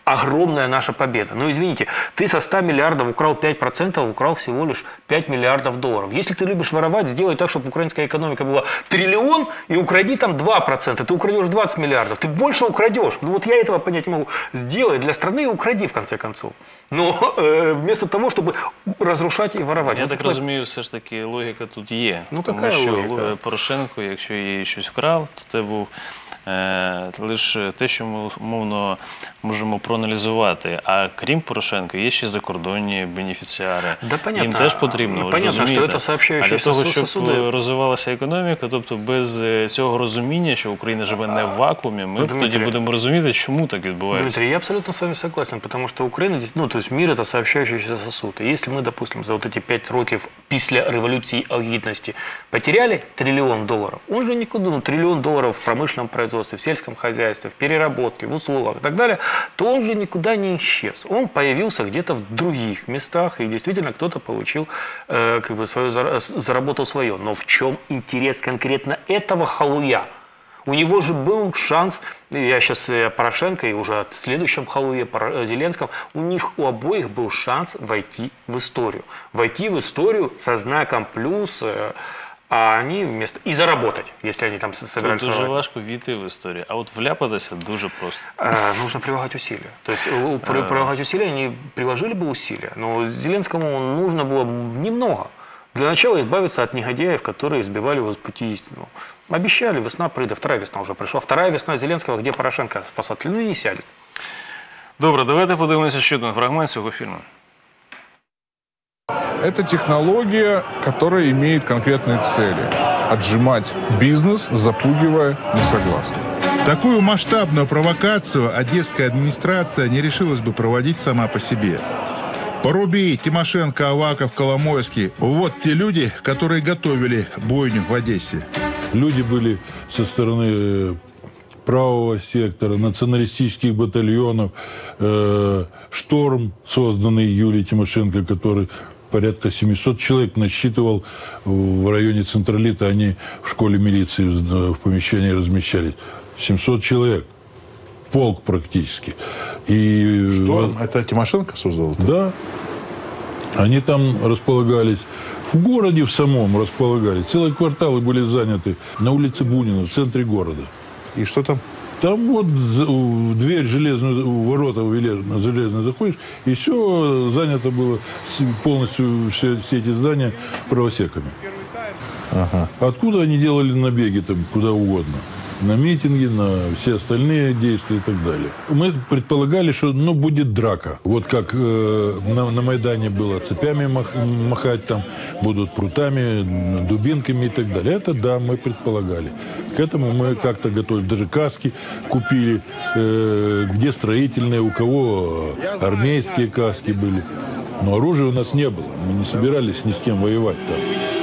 огромная наша победа. Но извините, ты со ста миллиардов украл пять процентов, украл всего лишь пять миллиардов долларов. Если ты любишь воровать, сделай так, чтобы украинская экономика была триллион и укради там два процента. Ты украдешь двадцать миллиардов, ты больше украдешь. Ну вот я этого понять не могу. Сделай для страны и укради в конце концов. Но э, вместо того, чтобы разрушать и воровать.
Я
вот
так
это...
розумію, все ж таки логіка тут є.
Ну,
тому
яка
що
логіка?
Порошенко, якщо їй щось вкрав, то це був е, лише те, що ми умовно можемо проаналізувати. А крім Порошенка, є ще закордонні бенефіціари.
Да, понятно.
Їм теж потрібно, ви ж
Понятно,
розумієте.
що це сообщаючі
А для того, щоб
сосуди.
розвивалася економіка, тобто без цього розуміння, що Україна живе не в вакуумі, ми
Дмитрий,
тоді будемо розуміти, чому так відбувається.
Дмитрий, я абсолютно с вами согласен, потому что Украина, ну, то есть мир это сообщающийся сосуд. И если мы, допустим, за вот эти пять років після революции гідності потеряли триллион долларов, он же никуда, ну, триллион долларов в промышленном производстве, в сельском хозяйстве, в переработке, в услугах и так далее, то он же никуда не исчез. Он появился где-то в других местах, и действительно кто-то получил, э, как бы свое, заработал свое. Но в чем интерес конкретно этого халуя? У него же был шанс, я сейчас Порошенко и уже в следующем халуе Зеленском, у них у обоих был шанс войти в историю. Войти в историю со знаком плюс, а они вместо... и заработать, если они там собирались.
Тут дуже
воровать.
важко війти в історію, а от вляпатися дуже просто.
А, нужно прилагать усилия. То есть у- при- прилагать усилия, они приложили бы усилия, но Зеленскому нужно было немного. Для начала избавиться от негодяев, которые избивали его с пути истинного. Обещали, весна придет, вторая весна уже пришла. Вторая весна Зеленского, где Порошенко спасатель, ну и не сядет.
Добре, давайте подивимося ще один фрагмент цього фільму.
Это технология, которая имеет конкретные цели. Отжимать бизнес, запугивая несогласных.
Такую масштабную провокацию одесская администрация не решилась бы проводить сама по себе. Порубий, Тимошенко, Аваков, Коломойский – вот те люди, которые готовили бойню в Одессе.
Люди были со стороны правого сектора, националистических батальонов, э, «Шторм», созданный Юлией Тимошенко, который порядка семисот человек насчитывал в районе Централита, они в школе милиции в помещении размещались. семьсот человек, полк практически. И
Что? Это Тимошенко создал?
да, они там располагались. В городе в самом располагались. Целые кварталы были заняты на улице Бунина, в центре города.
И что там?
Там вот за- в дверь железную, в ворота железно заходишь, и все занято было с- полностью, все, все эти здания правосеками.
Ага.
Откуда они делали набеги там куда угодно? На митинги, на все остальные действия и так далее. Мы предполагали, что ну, будет драка. Вот как э, на, на Майдане было цепями мах, махать, там будут прутами, дубинками и так далее. Это да, мы предполагали. К этому мы как-то готовились. Даже каски купили, э, где строительные, у кого армейские каски были. Но оружия у нас не было. Мы не собирались ни с кем воевать там.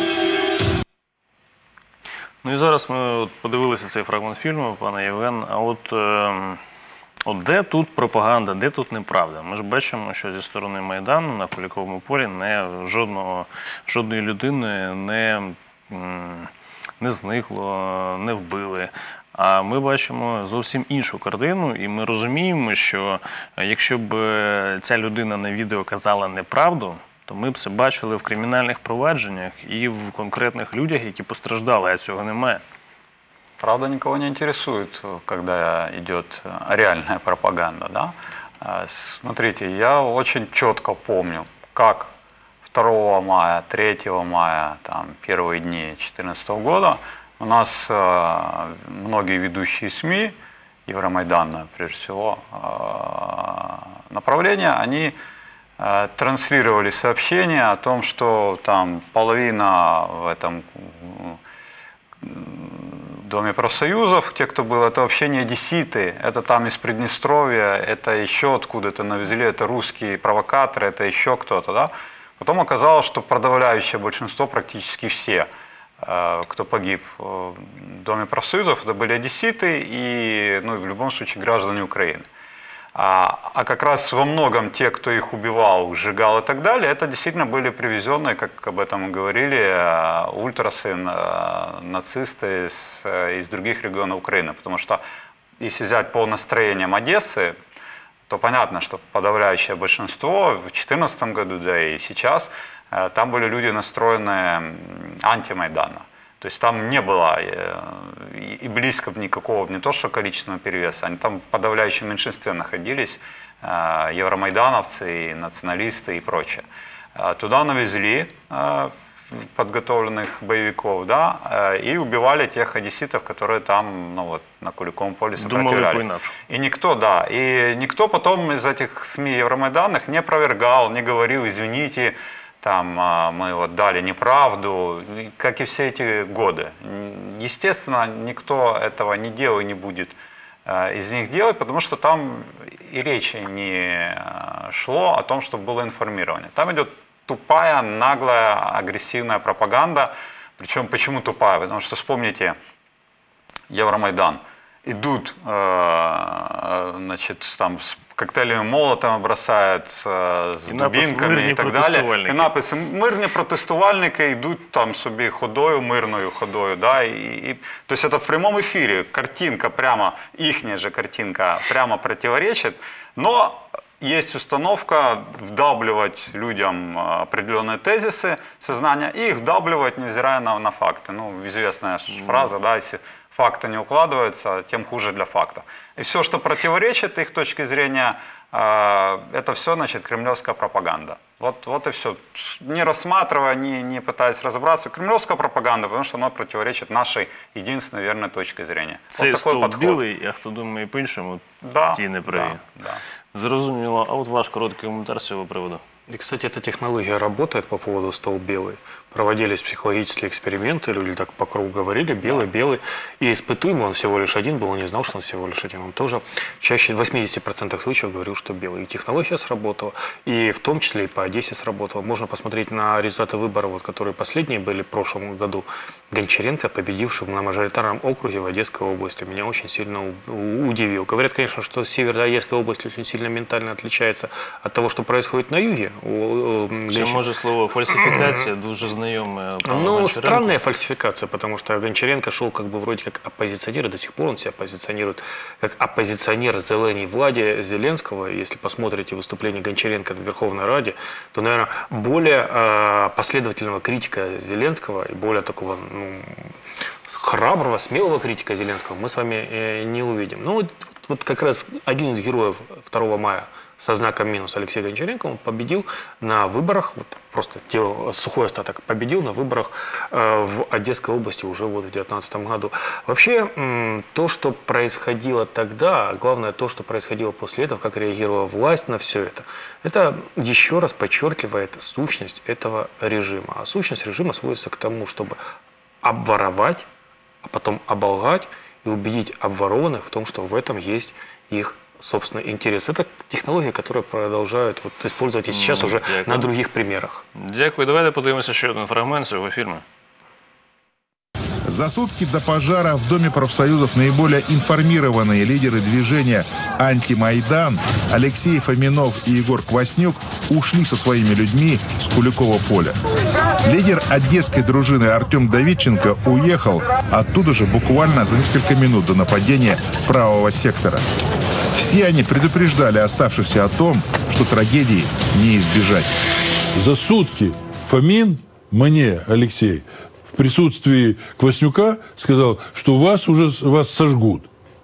Ну і зараз ми от подивилися цей фрагмент фільму, пане Євген. А от, е, от де тут пропаганда, де тут неправда? Ми ж бачимо, що зі сторони Майдану на Куликовому полі не, жодного, жодної людини не, м, не зникло, не вбили. А ми бачимо зовсім іншу картину, і ми розуміємо, що якщо б ця людина на відео казала неправду, то ми б це бачили в кримінальних провадженнях і в конкретних людях, які постраждали, а цього немає.
Правда никого не интересует, когда идет реальная пропаганда. Да? Смотрите, я очень четко помню, как второго мая, третьего мая, там, первые дни две тысячи четырнадцатого года у нас многие ведущие СМИ, Евромайданное прежде всего, направления, они транслировали сообщения о том, что там половина в этом Доме профсоюзов, те, кто был, это вообще не одесситы, это там из Приднестровья, это еще откуда-то навезли, это русские провокаторы, это еще кто-то. Да? Потом оказалось, что подавляющее большинство, практически все, кто погиб в Доме профсоюзов, это были одесситы и, ну, в любом случае, граждане Украины. А, а как раз во многом те, кто их убивал, сжигал и так далее, это действительно были привезенные, как об этом мы говорили, ультрасы, нацисты из, из других регионов Украины. Потому что если взять по настроениям Одессы, то понятно, что подавляющее большинство в две тысячи четырнадцатом году, да и сейчас, там были люди, настроенные антимайдана. То есть там не было и близко никакого, не то что количественного перевеса, они там в подавляющем меньшинстве находились, евромайдановцы, и националисты и прочее. Туда навезли подготовленных боевиков, да, и убивали тех одесситов, которые там, ну вот, на Куликовом поле сопротивлялись. И никто, да, и никто потом из этих СМИ евромайданных не опровергал, не говорил, извините, там мы вот дали неправду, как и все эти годы. Естественно, никто этого не делал и не будет из них делать, потому что там и речи не шло о том, чтобы было информирование. Там идет тупая, наглая, агрессивная пропаганда. Причем почему тупая? Потому что вспомните Евромайдан. Идут, э, значит, там с коктейлями Молотова бросают, э, с
и
дубинками и так далее. І написи «Мирні протестувальники йдуть там собі ходою, мирною ходою». Да? И, и, то есть это в прямом эфире картинка прямо, ихняя же картинка прямо противоречит. Но есть установка вдавливать людям определенные тезисы сознания и их вдавливать, невзирая на, на факты. Ну, известная фраза, да, если факты не укладываются, тем хуже для фактов. И все, что противоречит их точке зрения, это все, значит, кремлевская пропаганда. Вот, вот и все. Не рассматривая, не, не пытаясь разобраться, кремлевская пропаганда, потому что она противоречит нашей единственной верной точке зрения.
Це вот такой подход. Білий, а хто думає по-іншому,
да,
ті не праві.
Да, да.
Зрозуміло. А от ваш короткий коментар з цього приводу.
И, кстати, эта технология работает по поводу стол белый. Проводились психологические эксперименты, люди так по кругу говорили, белый, белый. И испытуемый, он всего лишь один был, он не знал, что он всего лишь один. Он тоже чаще в восьмидесяти процентах случаев говорил, что белый. И технология сработала, и в том числе и по Одессе сработала. Можно посмотреть на результаты выборов, вот, которые последние были в прошлом году. Гончаренко, победивший на мажоритарном округе в Одесской области, меня очень сильно удивил. Говорят, конечно, что север Одесской области очень сильно ментально отличается от того, что происходит на юге.
Ще може слово фальсификация, дуже знайоме.
Ну, странная фальсификация, потому что Гончаренко шел как бы вроде как оппозиционер, и до сих пор он себя позиционирует как оппозиционер зеленой влади Зеленского. Если посмотрите выступление Гончаренко в Верховной Раде, то, наверное, более э, последовательного критика Зеленского и более такого, ну, храброго, смелого критика Зеленского мы с вами э, не увидим. Ну, вот, вот как раз один из героев второго мая со знаком минус Алексей Гончаренко, он победил на выборах, вот просто делал сухой остаток, победил на выборах э, в Одесской области уже вот в две тысячи девятнадцатом году. Вообще, м, то, что происходило тогда, главное то, что происходило после этого, как реагировала власть на все это, это еще раз подчеркивает сущность этого режима. А сущность режима сводится к тому, чтобы обворовать, а потом оболгать и убедить обворованных в том, что в этом есть их собственный интерес. Это технология, которую продолжают вот, использовать и сейчас mm, уже дякую. На других примерах.
Дякую. Давайте подивимося ще один фрагмент цього фільму.
За сутки до пожара в Доме профсоюзов наиболее информированные лидеры движения «Антимайдан» Алексей Фоминов и Егор Кваснюк ушли со своими людьми с Куликова поля. Лидер одесской дружины Артем Давидченко уехал оттуда же буквально за несколько минут до нападения правого сектора. Все они предупреждали оставшихся о том, что трагедии не избежать.
За сутки Фомин мне, Алексей, в присутствии Кваснюка сказал, что вас уже вас сожгут.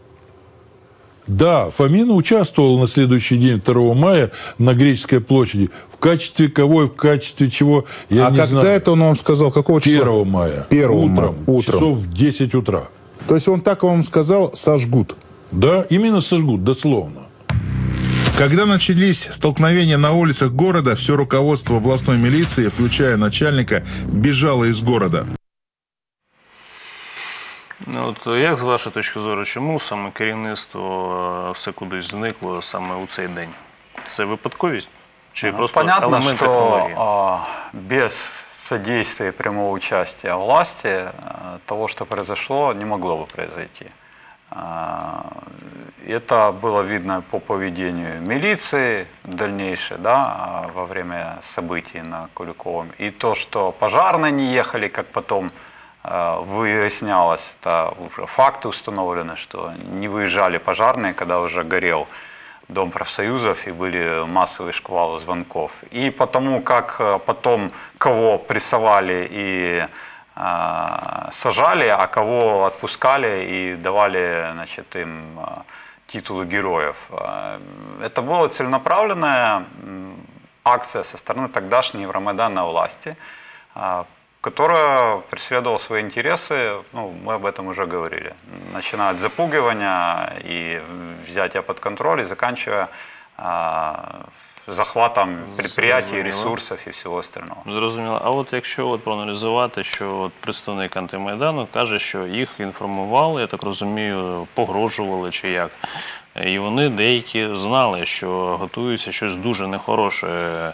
Да, Фомин участвовал на следующий день, второго мая, на Греческой площади. В качестве кого и в качестве чего, я
а
не знаю.
А когда это он вам сказал? Какого числа?
первого мая.
первого
утром,
мая. Утром.
Часов в десять утра.
То есть он так вам сказал, сожгут?
Да, именно сожгут, дословно.
Когда начались столкновения на улицах города, все руководство областной милиции, включая начальника, бежало из города.
Ну, от, як з вашої точки зору, чому саме керівництво все кудись зникло саме у цей день? Це випадковість? Чи
ну,
просто
понятно,
елемент
что
технології?
А, без содействия прямого участия власти а, того, что произошло, не могло бы произойти. Это было видно по поведению милиции дальнейшее, да, во время событий на Куликовом. И то, что пожарные не ехали, как потом выяснялось, это уже факты установлены, что не выезжали пожарные, когда уже горел Дом профсоюзов, и были массовые шквалы звонков. И потому как потом кого прессовали и э, сажали, а кого отпускали и давали, значит, им титулы героев. Это была целенаправленная акция со стороны тогдашней евромайданной власти, которая преследовала свои интересы, ну, мы об этом уже говорили, начиная от запугивания и взятия под контроль, и заканчивая а, захватом предприятий, ресурсів і всього остального.
Зрозуміло. А от якщо от проаналізувати, що от представник антимайдану каже, що їх інформували, я так розумію, погрожували чи як, і вони деякі знали, що готується щось дуже нехороше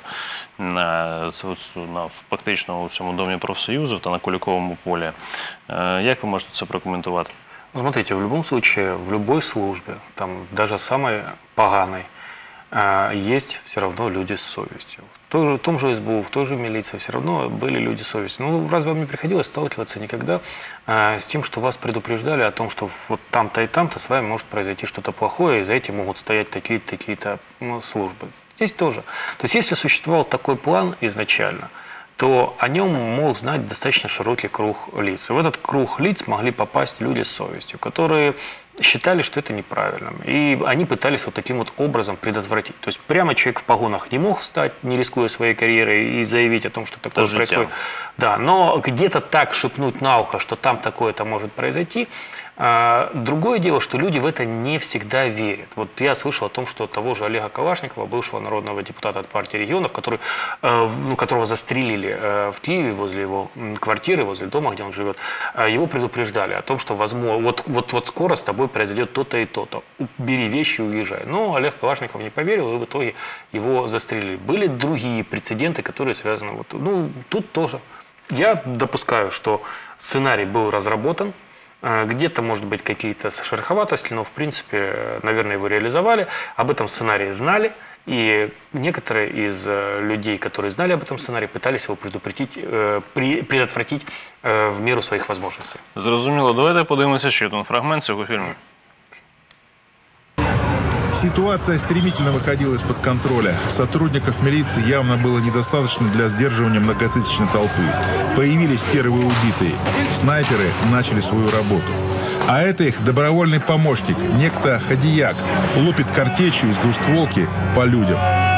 на, на фактично у цьому домі профсоюзів та на Куликовому полі. Як ви можете це прокоментувати?
Смотрите, в любом случае, в любой службе, там даже самой поганой, есть все равно люди с совестью. В, той же, в том же СБУ, в той же милиции все равно были люди с совестью. Ну, разве вам не приходилось сталкиваться никогда а, с тем, что вас предупреждали о том, что вот там-то и там-то с вами может произойти что-то плохое, и за этим могут стоять такие-то, такие-то ну, службы? Здесь тоже. То есть, если существовал такой план изначально, то о нем мог знать достаточно широкий круг лиц. И в этот круг лиц могли попасть люди с совестью, которые считали, что это неправильно. И они пытались вот таким вот образом предотвратить. То есть прямо человек в погонах не мог встать, не рискуя своей карьерой, и заявить о том, что такое
Тоже
происходит.
тем.
Да, но где-то так шепнуть на ухо, что там такое-то может произойти. Другое дело, что люди в это не всегда верят. Вот я слышал о том, что того же Олега Калашникова, бывшего народного депутата от партии регионов, который, ну, которого застрелили в Киеве возле его квартиры, возле дома, где он живет, его предупреждали о том, что возможно, вот, вот, вот скоро с тобой произойдет то-то и то-то. Бери вещи и уезжай. Но Олег Калашников не поверил, и в итоге его застрелили. Были другие прецеденты, которые связаны. Вот, ну, тут тоже. Я допускаю, что сценарий был разработан. Где-то, может быть, какие-то шероховатости, но, в принципе, наверное, его реализовали. Об этом сценарии знали. И некоторые из людей, которые знали об этом сценарии, пытались его предупредить, предотвратить в меру своих возможностей.
Зрозуміло. Давайте подивимося ще один фрагмент цього фільму.
Ситуация стремительно выходила из-под контроля. Сотрудников милиции явно было недостаточно для сдерживания многотысячной толпы. Появились первые убитые. Снайперы начали свою работу. А это их добровольный помощник, некто Хадияк, лупит картечью из двустволки по людям.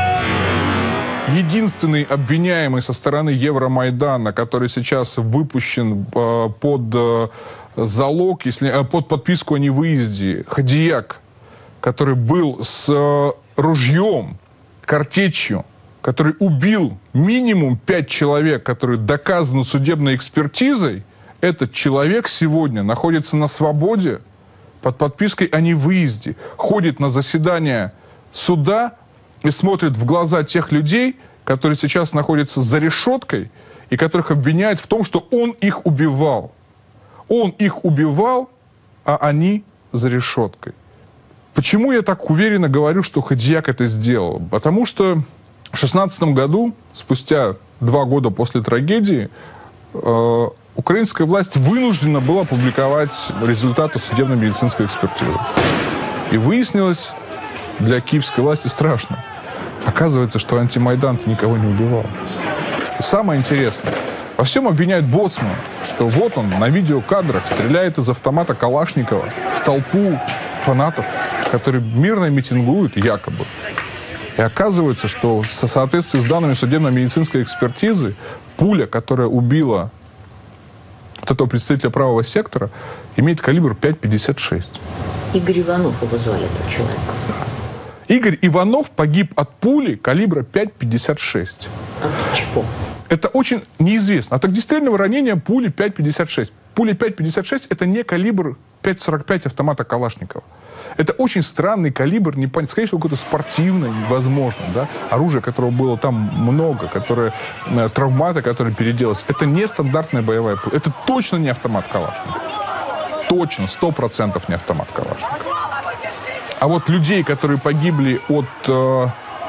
Единственный обвиняемый со стороны Евромайдана, который сейчас выпущен э, под э, залог, если, э, под подписку о невыезде, Хадияк, который был с э, ружьем, картечью, который убил минимум пять человек, которые доказаны судебной экспертизой, этот человек сегодня находится на свободе под подпиской о невыезде, ходит на заседание суда и смотрит в глаза тех людей, которые сейчас находятся за решеткой и которых обвиняют в том, что он их убивал. Он их убивал, а они за решеткой. Почему я так уверенно говорю, что Хадияк это сделал? Потому что в две тысячи шестнадцатом году, спустя два года после трагедии, э, украинская власть вынуждена была публиковать результаты судебно-медицинской экспертизы. И выяснилось для киевской власти страшно. Оказывается, что антимайдан-то никого не убивал. И самое интересное, во всем обвиняют Боцмана, что вот он на видеокадрах стреляет из автомата Калашникова в толпу фанатов, которые мирно митингуют, якобы. И оказывается, что в соответствии с данными судебно-медицинской экспертизы, пуля, которая убила вот этого представителя правого сектора, имеет калибр пять пятьдесят шесть.
Игорь Иванов его звали, этот человек.
Игорь Иванов погиб от пули калибра пять пятьдесят шесть.
От чего?
Это очень неизвестно. От огнестрельного ранения пули пять пятьдесят шесть. Пуля пять пятьдесят шесть это не калибр пять сорок пять автомата Калашникова. Это очень странный калибр, не понятно, скорее всего, какой-то спортивный, возможно, да, оружие, которого было там много, которое, э, травматы, которые переделались. Это не стандартная боевая пуля. Это точно не автомат Калашникова. Точно, сто процентов не автомат Калашникова. А вот людей, которые погибли от э,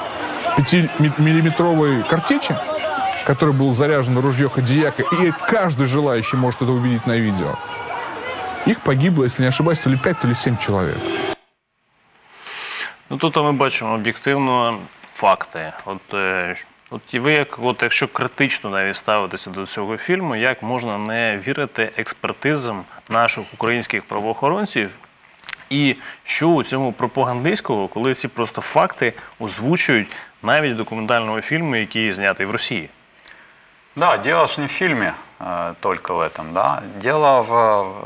пятимиллиметровой картечи, который был заряжен на ружье Хадияка, и каждый желающий может это увидеть на видео, их погибло, если не ошибаюсь, то ли пять, то ли семь человек.
Ну, тут ми бачимо об'єктивно факти. От, е, от і ви, як, от, якщо критично навіть ставитися до цього фільму, як можна не вірити експертизам наших українських правоохоронців? І що у цьому пропагандистського, коли ці просто факти озвучують навіть в документальному фільму, який знятий в Росії?
Да, дело же не в фильме э, только в этом, да. Дело в,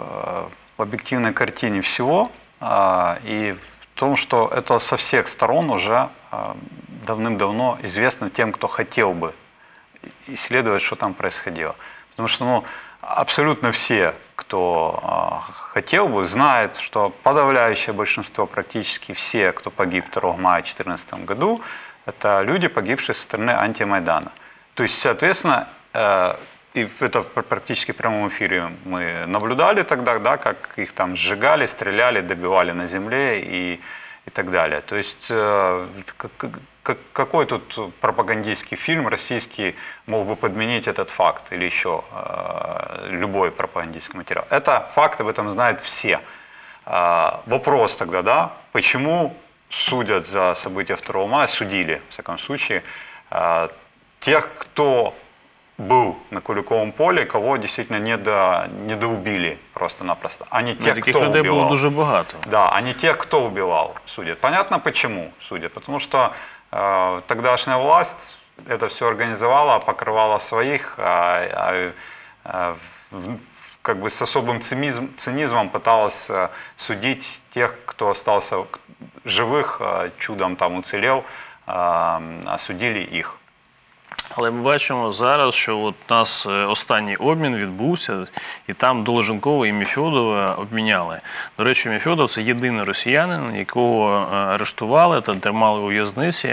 в объективной картине всего э, и в том, что это со всех сторон уже э, давным-давно известно тем, кто хотел бы исследовать, что там происходило. Потому что, ну, абсолютно все, кто э, хотел бы, знает, что подавляющее большинство, практически все, кто погиб второго мая две тысячи четырнадцатом году, это люди, погибшие со стороны антимайдана. То есть, соответственно, э, и это практически в прямом эфире мы наблюдали тогда, да, как их там сжигали, стреляли, добивали на земле и, и так далее. То есть, э, как, как, какой тут пропагандистский фильм российский мог бы подменить этот факт или еще э, любой пропагандистский материал? Это факт, об этом знают все. Э, вопрос тогда, да, почему судят за события второго мая, судили, в всяком случае, э, тех, кто был на Куликовом поле, кого действительно недо, недоубили просто-напросто, а не тех,
таких
кто
людей
убивал.
Было дуже багато.
Да, а не тех, кто убивал, судят. Понятно, почему судят? Потому что э, тогдашняя власть это все организовала, покрывала своих, а, а, а, в, как бы с особым цинизм, цинизмом пыталась э, судить тех, кто остался живых, э, чудом там уцелел, э, осудили их.
Але ми бачимо зараз, що от у нас останній обмін відбувся, і там Долженкова і Мефьодова обміняли. До речі, Мефьодов – це єдиний росіянин, якого арештували та тримали у в'язниці,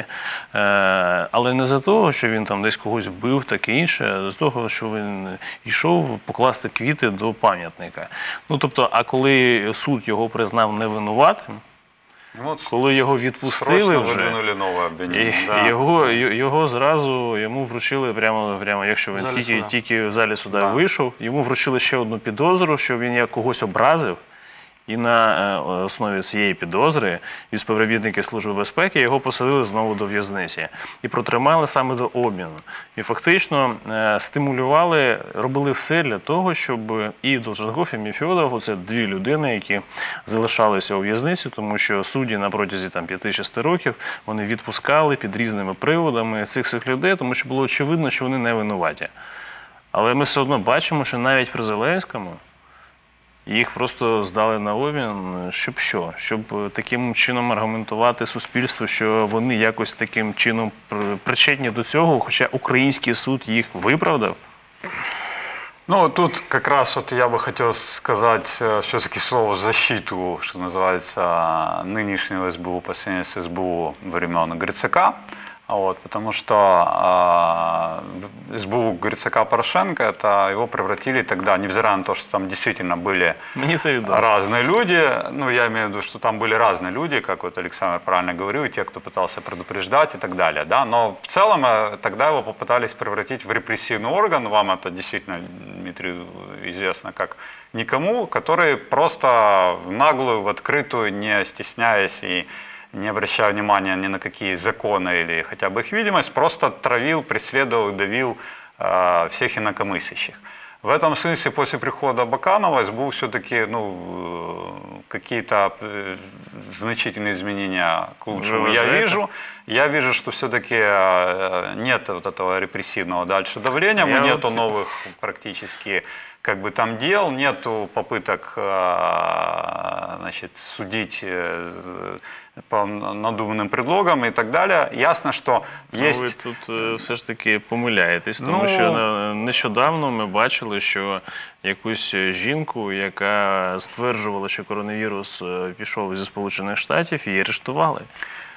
але не за того, що він там десь когось вбив, таке інше, а за того, що він йшов покласти квіти до пам'ятника. Ну, тобто, а коли суд його признав невинуватим,
Вот
коли його відпустили вже,
нове
да. його, його зразу, йому вручили, прямо, прямо якщо він тільки, тільки в залі суда да. вийшов, йому вручили ще одну підозру, що він як когось образив, і на основі цієї підозри і співробітники Служби безпеки його посадили знову до в'язниці. І протримали саме до обміну. І фактично стимулювали, робили все для того, щоб і Долженков, і Мефьодов, це дві людини, які залишалися у в'язниці, тому що судді на протязі п'яти-шести років вони відпускали під різними приводами цих всіх людей, тому що було очевидно, що вони не винуваті. Але ми все одно бачимо, що навіть при Зеленському їх просто здали на обмін, щоб що? Щоб таким чином аргументувати суспільству, що вони якось таким чином причетні до цього, хоча український суд їх виправдав?
Ну, тут как раз вот я бы хотел сказать все-таки слово в защиту, что называется, нынешнего СБУ по сравнению с СБУ времен Грицака. Вот, потому что э, СБУ Грицака Порошенко, это его превратили тогда, невзирая на то, что там действительно были разные люди, ну я имею в виду, что там были разные люди, как вот Александр правильно говорил, и те, кто пытался предупреждать и так далее, да, но в целом э, тогда его попытались превратить в репрессивный орган, вам это действительно, Дмитрий, известно как никому, который просто в наглую, в открытую, не стесняясь и не обращая внимания ни на какие законы или хотя бы их видимость, просто травил, преследовал, давил э, всех инакомыслящих. В этом смысле после прихода Баканова СБУ все-таки ну, какие-то значительные изменения к лучшему я вижу. Я вижу, что все-таки нет вот этого репрессивного дальше давления, я нету вот... новых практически как бы там дел, нету попыток значит, судить по надуманным предлогам и так далее. Ясно, що є...
Ви тут все ж таки помиляєтесь, тому ну... що нещодавно ми бачили, що якусь жінку, яка стверджувала, що коронавірус пішов зі Сполучених Штатів, її арештували.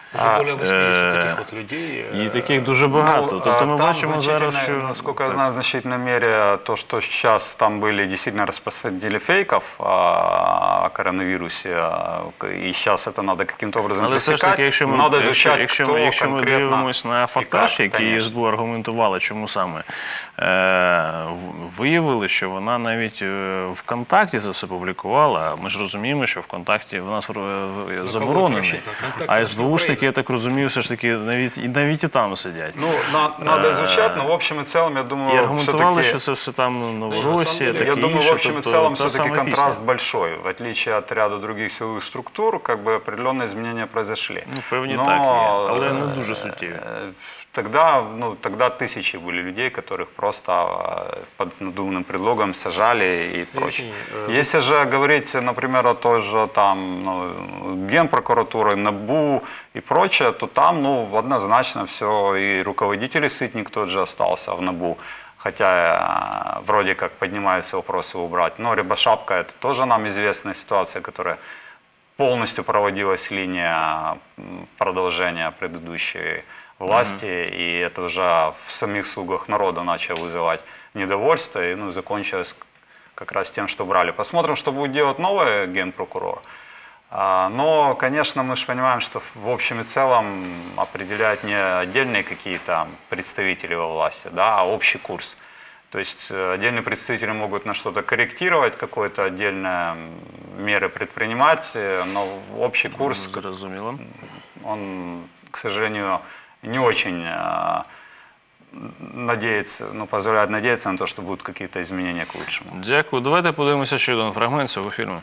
Уже более восьмидесяти таких вот людей.
І таких дуже багато.
Ну,
Тобто ми
там
бачимо зараз, що...
насколько я знаю, в значительной мере то, что сейчас там были действительно распространители фейков о коронавирусе, и сейчас это надо каким-то образом
Але все ж
пресекать,
таки, якщо ми,
надо
якщо,
изучать,
якщо,
кто
ми, якщо ми
конкретно
дивимося на
и
фактаж,
как,
які
конечно.
ес бе у аргументували, чому саме, е, виявили, що вона навіть е, ВКонтакті це все публікувала. Ми ж розуміємо, що ВКонтакті в нас е, заборонений. А ес бе ушники, я так розумію, все ж таки навіть, і навіть і там сидять.
Ну, на, надо изучать, но в общем и целом, я думаю,
і аргументували,
все-таки...
що це все там Новоросія, таке
Я думаю,
інше,
в общем и
тобто,
целом,
та
все-таки
сама
контраст
пісня.
большой. В отличие от ряда других силовых структур, как бы определенные изменения произошли.
Ну, певні
Но,
так є, але не дуже суттєві.
э, Тогда, ну, тогда тысячи были людей, которых просто э, под надуманным предлогом сажали и прочее. Если же говорить, например, о той же там, ну, Генпрокуратуры, НАБУ и прочее, то там, ну, однозначно все, и руководитель Сытник тот же остался в НАБУ. Хотя э, вроде как поднимаются вопросы убрать. Но Рябошапка — это тоже нам известная ситуация, которая полностью проводилась линия продолжения предыдущей власти, mm-hmm. и это уже в самих слугах народа начало вызывать недовольство, и ну, закончилось как раз тем, что брали. Посмотрим, что будет делать новый генпрокурор. А, но, конечно, мы же понимаем, что в общем и целом определяют не отдельные какие-то представители во власти, да, а общий курс. То есть отдельные представители могут на что-то корректировать, какие-то отдельные меры предпринимать, но общий курс,
Зрозуміло.
он, к сожалению, не очень э, надеется, ну, позволяет надеяться на то, что будут какие-то изменения к лучшему.
Дякую. Давайте подивимося ще один фрагмент цього фільму.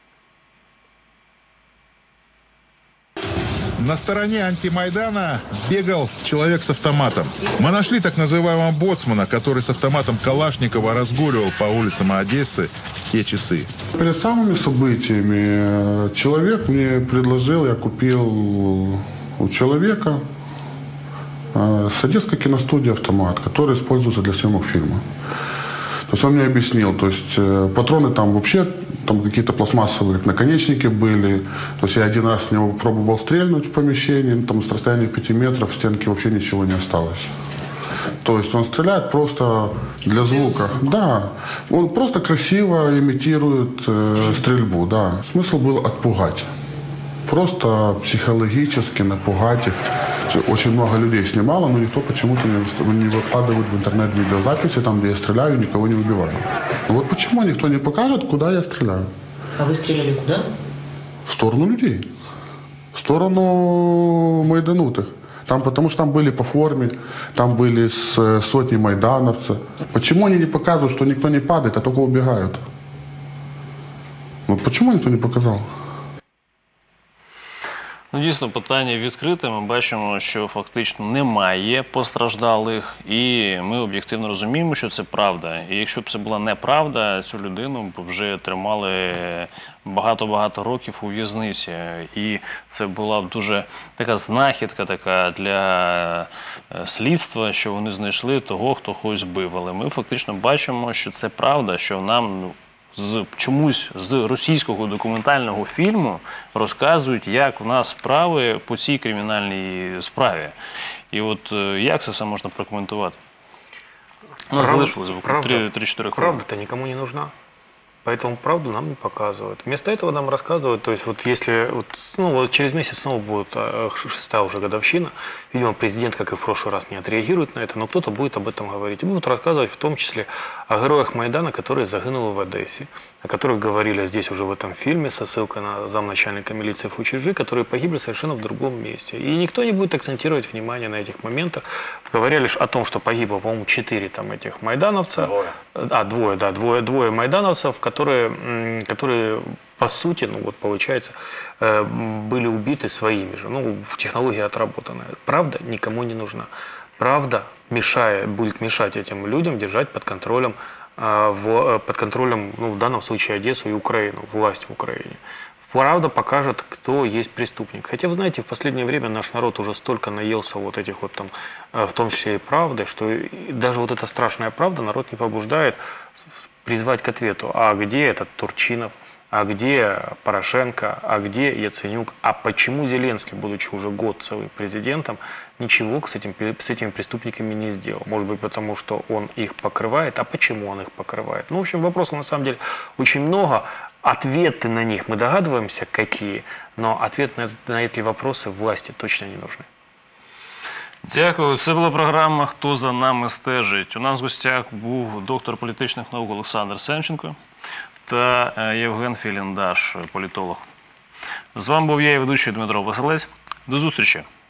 На стороне антимайдана бегал человек с автоматом. Мы нашли так называемого боцмана, который с автоматом Калашникова разгуливал по улицам Одессы в те часы.
Перед самыми событиями человек мне предложил, я купил у человека с Одесской киностудии автомат, который используется для съемок фильма. То есть он мне объяснил, то есть патроны там вообще там какие-то пластмассовые наконечники были. То есть я один раз в него пробовал стрельнуть в помещении, там с расстояния пяти метров в стенке вообще ничего не осталось. То есть он стреляет просто для звука. Да, он просто красиво имитирует э, стрельбу, да. Смысл был отпугать. Просто психологически напугать их. Очень много людей снимало, но никто почему-то не выкладывает в интернет видеозаписи, там, где я стреляю, никого не убиваю. Но вот почему никто не покажет, куда я стреляю?
А вы стреляли куда?
В сторону людей. В сторону майданутых. Там, потому что там были по форме, там были с сотни майдановцев. Почему они не показывают, что никто не падает, а только убегают? Вот почему никто не показал?
Ну, дійсно, питання відкрите. Ми бачимо, що фактично немає постраждалих, і ми об'єктивно розуміємо, що це правда. І якщо б це була неправда, цю людину б вже тримали багато-багато років у в'язниці. І це була б дуже така знахідка така для слідства, що вони знайшли того, хто когось бив. Але ми фактично бачимо, що це правда, що нам... Ну, з чомусь з російського документального фільму розказують, як в нас справи по цій кримінальній справі. І от як це все можна прокоментувати? У нас залишилось три-чотири хвилини.
Правда-то никому не нужна. Поэтому правду нам не показывают. Вместо этого нам рассказывают, то есть вот если, вот, ну вот через месяц снова будет шестая уже годовщина, видимо, президент, как и в прошлый раз, не отреагирует на это, но кто-то будет об этом говорить. И будут рассказывать в том числе о героях Майдана, которые загинули в Одессе, о которых говорили здесь уже в этом фильме со ссылкой на замначальника милиции Фучижи, которые погибли совершенно в другом месте. И никто не будет акцентировать внимание на этих моментах, говоря лишь о том, что погибло, по-моему, четыре там этих майдановца.
Двое.
А, двое, да, двое, двое майдановцев, которые, которые, по сути, ну вот получается, были убиты своими же. Ну, технология отработанная. Правда никому не нужна. Правда мешает, будет мешать этим людям держать под контролем, в, под контролем, ну, в данном случае Одессу и Украину, власть в Украине. Правда покажет, кто есть преступник. Хотя, вы знаете, в последнее время наш народ уже столько наелся вот этих вот там, в том числе и правды, что даже вот эта страшная правда народ не побуждает призвать к ответу. А где этот Турчинов? а где Порошенко, а где Яценюк, а почему Зеленский, будучи уже год целый президентом, ничего с, этим, с этими преступниками не сделал. Может быть, потому что он их покрывает, а почему он их покрывает? Ну, в общем, вопросов на самом деле очень много. Ответы на них мы догадываемся, какие, но ответы на, на эти вопросы власти точно не нужны.
Дякую. Це була програма «Хто за нами стежить?». У нас в гостях був доктор політичних наук Олександр Семченко та Євген Філіндаш, політолог. З вами був я і ведучий Дмитро Василець. До зустрічі!